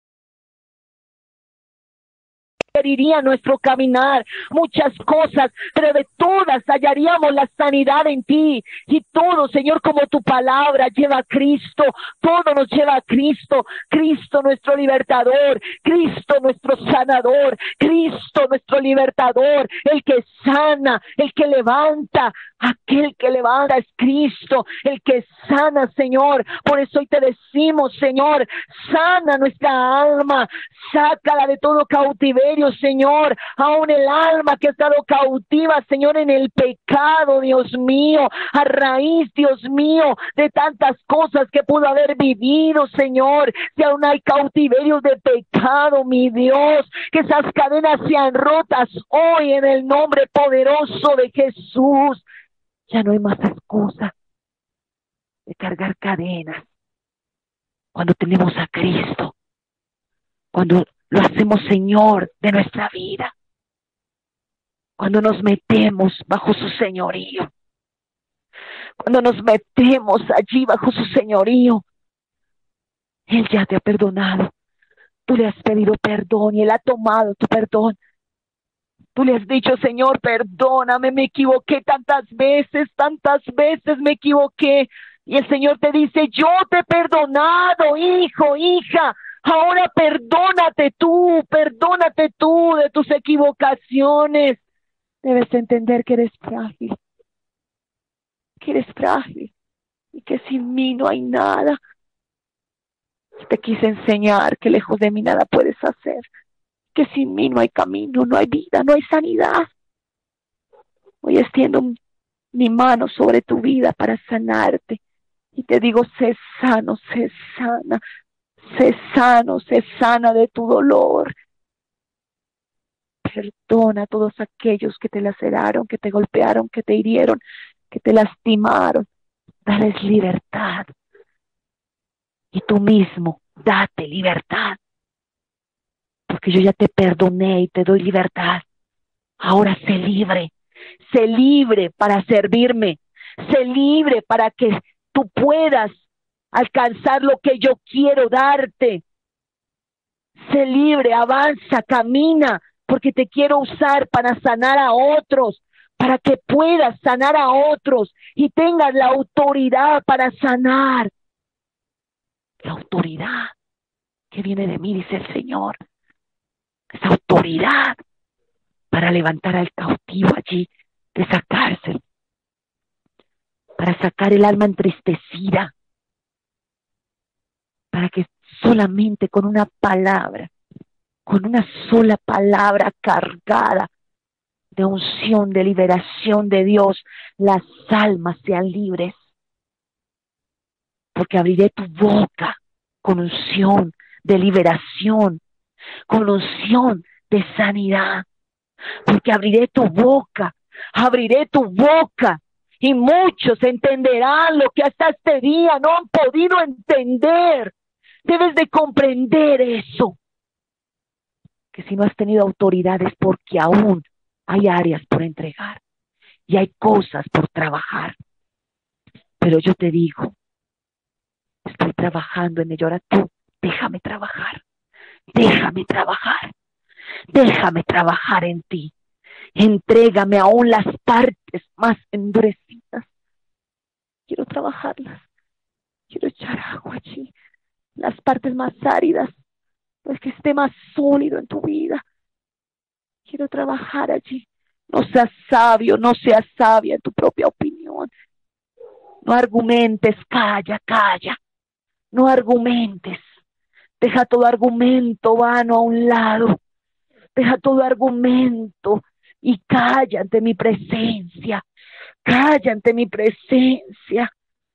iría nuestro caminar, muchas cosas, pero de todas hallaríamos la sanidad en ti. Y todo, Señor, como tu palabra lleva a Cristo, todo nos lleva a Cristo. Cristo nuestro libertador, Cristo nuestro sanador, Cristo nuestro libertador, el que sana, el que levanta. Aquel que levanta es Cristo, el que sana, Señor. Por eso hoy te decimos, Señor, sana nuestra alma, sácala de todo cautiverio, Señor, aún el alma que ha estado cautiva, Señor, en el pecado, Dios mío, a raíz, Dios mío, de tantas cosas que pudo haber vivido, Señor. Si aún hay cautiverios de pecado, mi Dios, que esas cadenas sean rotas hoy en el nombre poderoso de Jesús. Ya no hay más excusa de cargar cadenas cuando tenemos a Cristo, cuando lo hacemos Señor de nuestra vida, cuando nos metemos bajo su señorío, cuando nos metemos allí bajo su señorío. Él ya te ha perdonado, tú le has pedido perdón y Él ha tomado tu perdón. Tú le has dicho, Señor, perdóname, me equivoqué tantas veces, tantas veces me equivoqué. Y el Señor te dice, yo te he perdonado, hijo, hija. Ahora perdónate tú, perdónate tú de tus equivocaciones. Debes entender que eres frágil, que eres frágil y que sin mí no hay nada. Te quise enseñar que lejos de mí nada puedes hacer, que sin mí no hay camino, no hay vida, no hay sanidad. Hoy extiendo mi mano sobre tu vida para sanarte y te digo, sé sano, sé sana, sé sano, sé sana de tu dolor. Perdona a todos aquellos que te laceraron, que te golpearon, que te hirieron, que te lastimaron. Dales libertad. Y tú mismo, date libertad. Porque yo ya te perdoné y te doy libertad. Ahora sé libre. Sé libre para servirme. Sé libre para que tú puedas alcanzar lo que yo quiero darte. Sé libre, avanza, camina, porque te quiero usar para sanar a otros, para que puedas sanar a otros y tengas la autoridad para sanar. La autoridad que viene de mí, dice el Señor. Esa autoridad para levantar al cautivo allí de esa cárcel, para sacar el alma entristecida, para que solamente con una palabra, con una sola palabra cargada de unción, de liberación de Dios, las almas sean libres. Porque abriré tu boca con unción de liberación, con unción de sanidad. Porque abriré tu boca, abriré tu boca. Y muchos entenderán lo que hasta este día no han podido entender. Debes de comprender eso. Que si no has tenido autoridad es porque aún hay áreas por entregar. Y hay cosas por trabajar. Pero yo te digo, estoy trabajando en ello. Ahora tú, déjame trabajar. Déjame trabajar. Déjame trabajar en ti. Entrégame aún las partes más endurecidas. Quiero trabajarlas. Quiero echar agua allí. Las partes más áridas. Pues que esté más sólido en tu vida. Quiero trabajar allí. No seas sabio, no seas sabia en tu propia opinión. No argumentes, calla, calla. No argumentes. Deja todo argumento vano a un lado. Deja todo argumento y calla ante mi presencia. Calla ante mi presencia.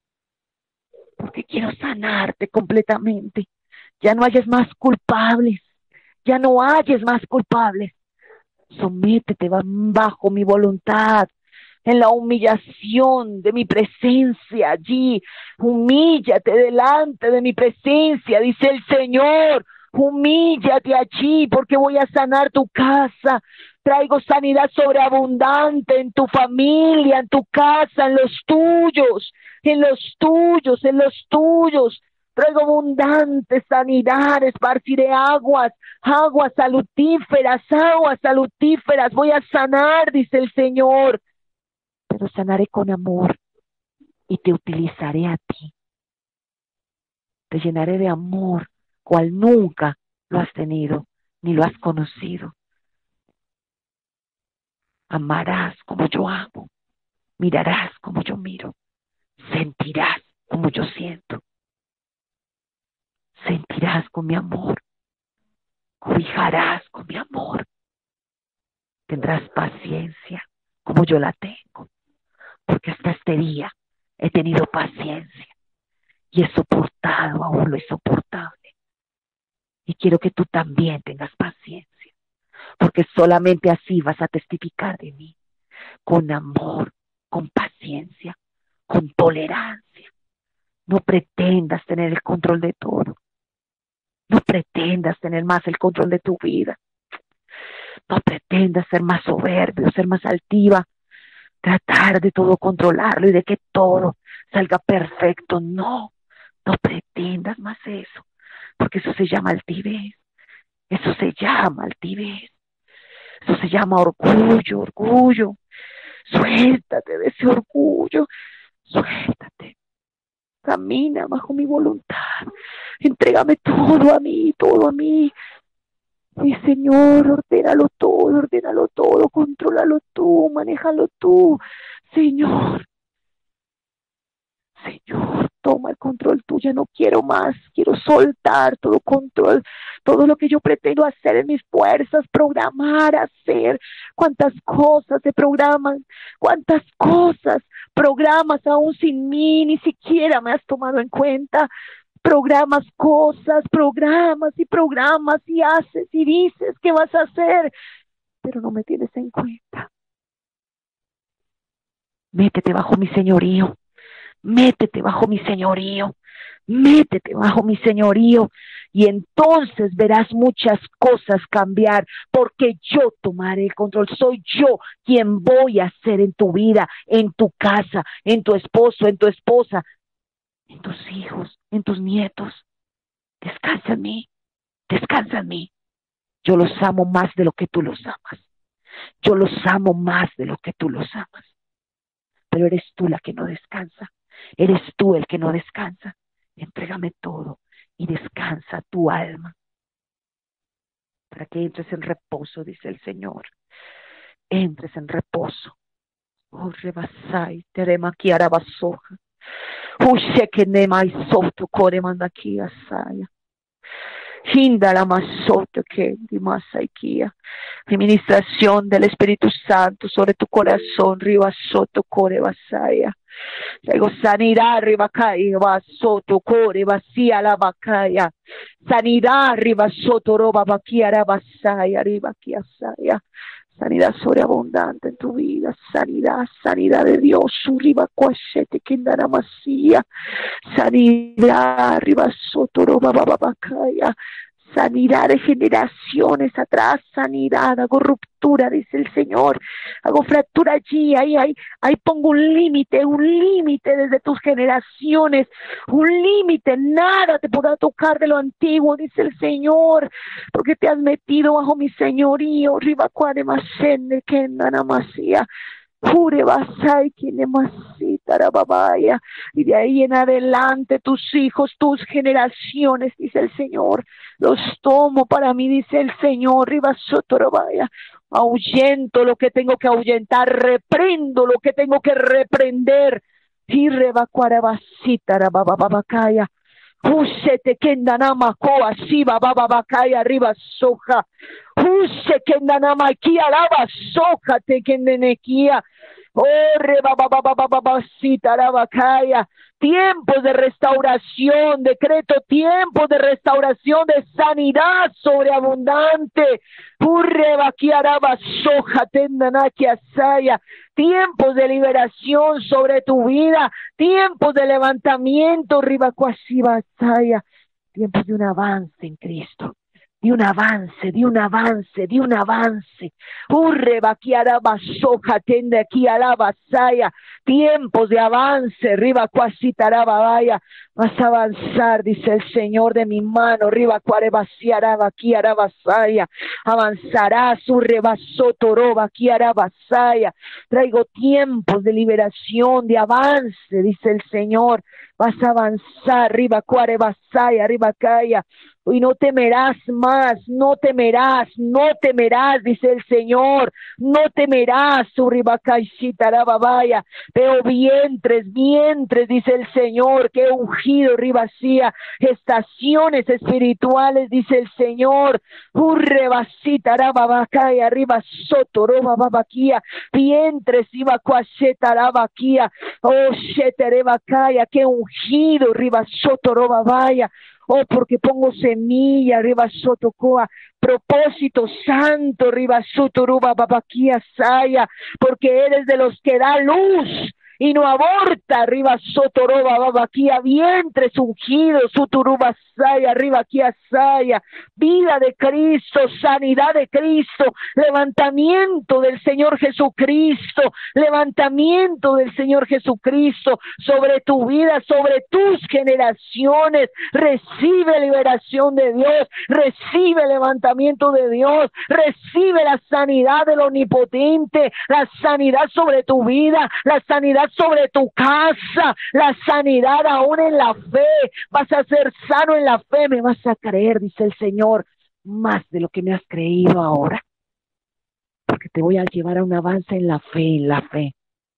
Porque quiero sanarte completamente. Ya no hayas más culpables. Ya no hayas más culpables. Sométete bajo mi voluntad. En la humillación de mi presencia allí. Humíllate delante de mi presencia, dice el Señor. Humíllate allí porque voy a sanar tu casa. Traigo sanidad sobreabundante en tu familia, en tu casa, en los tuyos, en los tuyos, en los tuyos. Traigo abundante sanidad, esparciré aguas, aguas salutíferas, aguas salutíferas. Voy a sanar, dice el Señor. Pero sanaré con amor y te utilizaré a ti. Te llenaré de amor, cual nunca lo has tenido, ni lo has conocido. Amarás como yo amo, mirarás como yo miro, sentirás como yo siento. Sentirás con mi amor, cobijarás con mi amor. Tendrás paciencia como yo la tengo, porque hasta este día he tenido paciencia y he soportado aún lo insoportable. Y quiero que tú también tengas paciencia, porque solamente así vas a testificar de mí, con amor, con paciencia, con tolerancia. No pretendas tener el control de todo. No pretendas tener más el control de tu vida. No pretendas ser más soberbio, ser más altiva, tratar de todo controlarlo y de que todo salga perfecto. No, no pretendas más eso, porque eso se llama altivez. Eso se llama altivez. Eso se llama orgullo, orgullo. Suéltate de ese orgullo, suéltate. Camina bajo mi voluntad. Entrégame todo a mí, todo a mí. Mi Señor, ordénalo todo, ordénalo todo, contrólalo tú, manéjalo tú. Señor, Señor, toma el control tú, ya no quiero más, quiero soltar todo control, todo lo que yo pretendo hacer en mis fuerzas, programar, hacer, cuántas cosas se programan, cuántas cosas programas aún sin mí, ni siquiera me has tomado en cuenta, programas cosas, programas y programas y haces y dices que vas a hacer, pero no me tienes en cuenta. Métete bajo mi señorío. Métete bajo mi señorío, métete bajo mi señorío y entonces verás muchas cosas cambiar porque yo tomaré el control. Soy yo quien voy a hacer en tu vida, en tu casa, en tu esposo, en tu esposa, en tus hijos, en tus nietos. Descansa en mí, descansa en mí. Yo los amo más de lo que tú los amas. Yo los amo más de lo que tú los amas. Pero eres tú la que no descansa. Eres tú el que no descansa. Entrégame todo y descansa tu alma para que entres en reposo, dice el Señor. Entres en reposo. Oh, rebasai, terema aquí arabasoja. Ushe que nema y soto core manda aquí asaya. Hinda la masoto que dimasa ikia. Administración del Espíritu Santo sobre tu corazón, riba soto core basaya. Traigo sanidad, ribacaya, va soto, core, vacía la bacaya. Sanidad, riba soto, roba, vaquia, rabasaya, ribaquia, saya. Sanidad sobreabundante en tu vida, sanidad, sanidad de Dios, riba cuachete, que andara masía. Sanidad, riba soto, roba, babacaya. Sanidad de generaciones atrás, sanidad, hago ruptura, dice el Señor, hago fractura allí, ahí, ahí, ahí pongo un límite, un límite desde tus generaciones, un límite, nada te podrá tocar de lo antiguo, dice el Señor, porque te has metido bajo mi señorío, ribacuare masende, que nanamasía. Jure basai kinemasita rababaya, y de ahí en adelante tus hijos, tus generaciones, dice el Señor, los tomo para mí, dice el Señor, ribasotorabaya, ahuyento lo que tengo que ahuyentar, reprendo lo que tengo que reprender, y rebacuarabasita rabababacaya. Use te kendanama koa siba baba bakaya arriba soja. Use kendanama kia lava soja te kendenekia. Oh reba baba baba baba sita lava kaya. Tiempos de restauración, decreto tiempos de restauración, de sanidad sobreabundante. Urreba kia lava soja tendanakia saya. Tiempos de liberación sobre tu vida, tiempos de levantamiento, ribacuasibasaya, tiempos de un avance en Cristo, de un avance, de un avance, de un avance. Urre baquiara basoja tende aquí alabasaya, tiempos de avance, riba cuasitarabaya, vas a avanzar, dice el Señor, de mi mano, riba cuarebasiara baquiara basaya, avanzarás, urre basotoroba baquiara basaya. Traigo tiempos de liberación, de avance, dice el Señor, vas a avanzar, riba cuarebasaya, riba calla. Y no temerás más, no temerás, no temerás, dice el Señor, no temerás, Urribacaishitarababaya, veo vientres, vientres, dice el Señor, que he ungido, ribacía, estaciones espirituales, dice el Señor, Urrebasitarababacaya, arriba sotorobababaquía, vientres, ibacuashetarabaquía, oh, sheterebacaya, que he ungido, ribasotorobabaya. Oh, porque pongo semilla, arriba sotocoa, propósito santo, arriba sotoruba babaquía saya, porque eres de los que da luz y no aborta, arriba sotoroba baba aquí a vientres ungidos, suturuba saya, arriba aquí a saya, vida de Cristo, sanidad de Cristo, levantamiento del Señor Jesucristo, levantamiento del Señor Jesucristo sobre tu vida, sobre tus generaciones. Recibe liberación de Dios, recibe levantamiento de Dios, recibe la sanidad del Omnipotente, la sanidad sobre tu vida, la sanidad sobre tu casa, la sanidad aún en la fe. Vas a ser sano en la fe, me vas a creer, dice el Señor, más de lo que me has creído ahora, porque te voy a llevar a un avance en la fe, en la fe.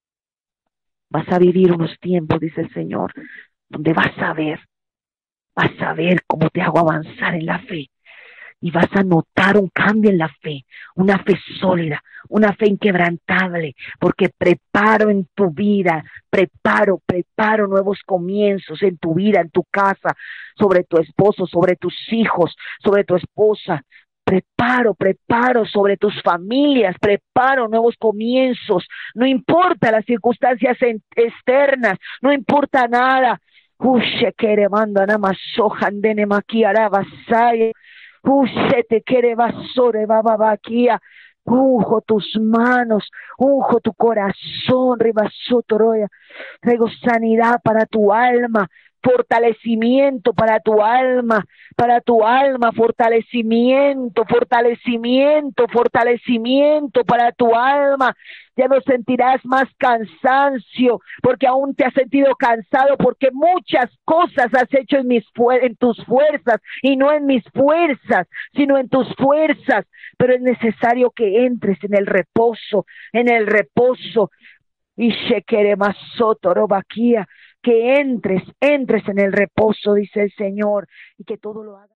Vas a vivir unos tiempos, dice el Señor, donde vas a ver, vas a ver cómo te hago avanzar en la fe. Y vas a notar un cambio en la fe, una fe sólida, una fe inquebrantable, porque preparo en tu vida, preparo, preparo nuevos comienzos en tu vida, en tu casa, sobre tu esposo, sobre tus hijos, sobre tu esposa. Preparo, preparo sobre tus familias, preparo nuevos comienzos. No importa las circunstancias externas, no importa nada. Ushe quiere manda nada más sojan de nemaquiara basaya. Usted te quiere basore bababaquía, unjo tus manos, unjo tu corazón, ribasotoroya, traigo sanidad para tu alma, fortalecimiento para tu alma, para tu alma, fortalecimiento, fortalecimiento, fortalecimiento para tu alma. Ya no sentirás más cansancio, porque aún te has sentido cansado, porque muchas cosas has hecho en, mis fu- en tus fuerzas, y no en mis fuerzas, sino en tus fuerzas, pero es necesario que entres en el reposo, en el reposo, y que entres, entres en el reposo, dice el Señor, y que todo lo haga.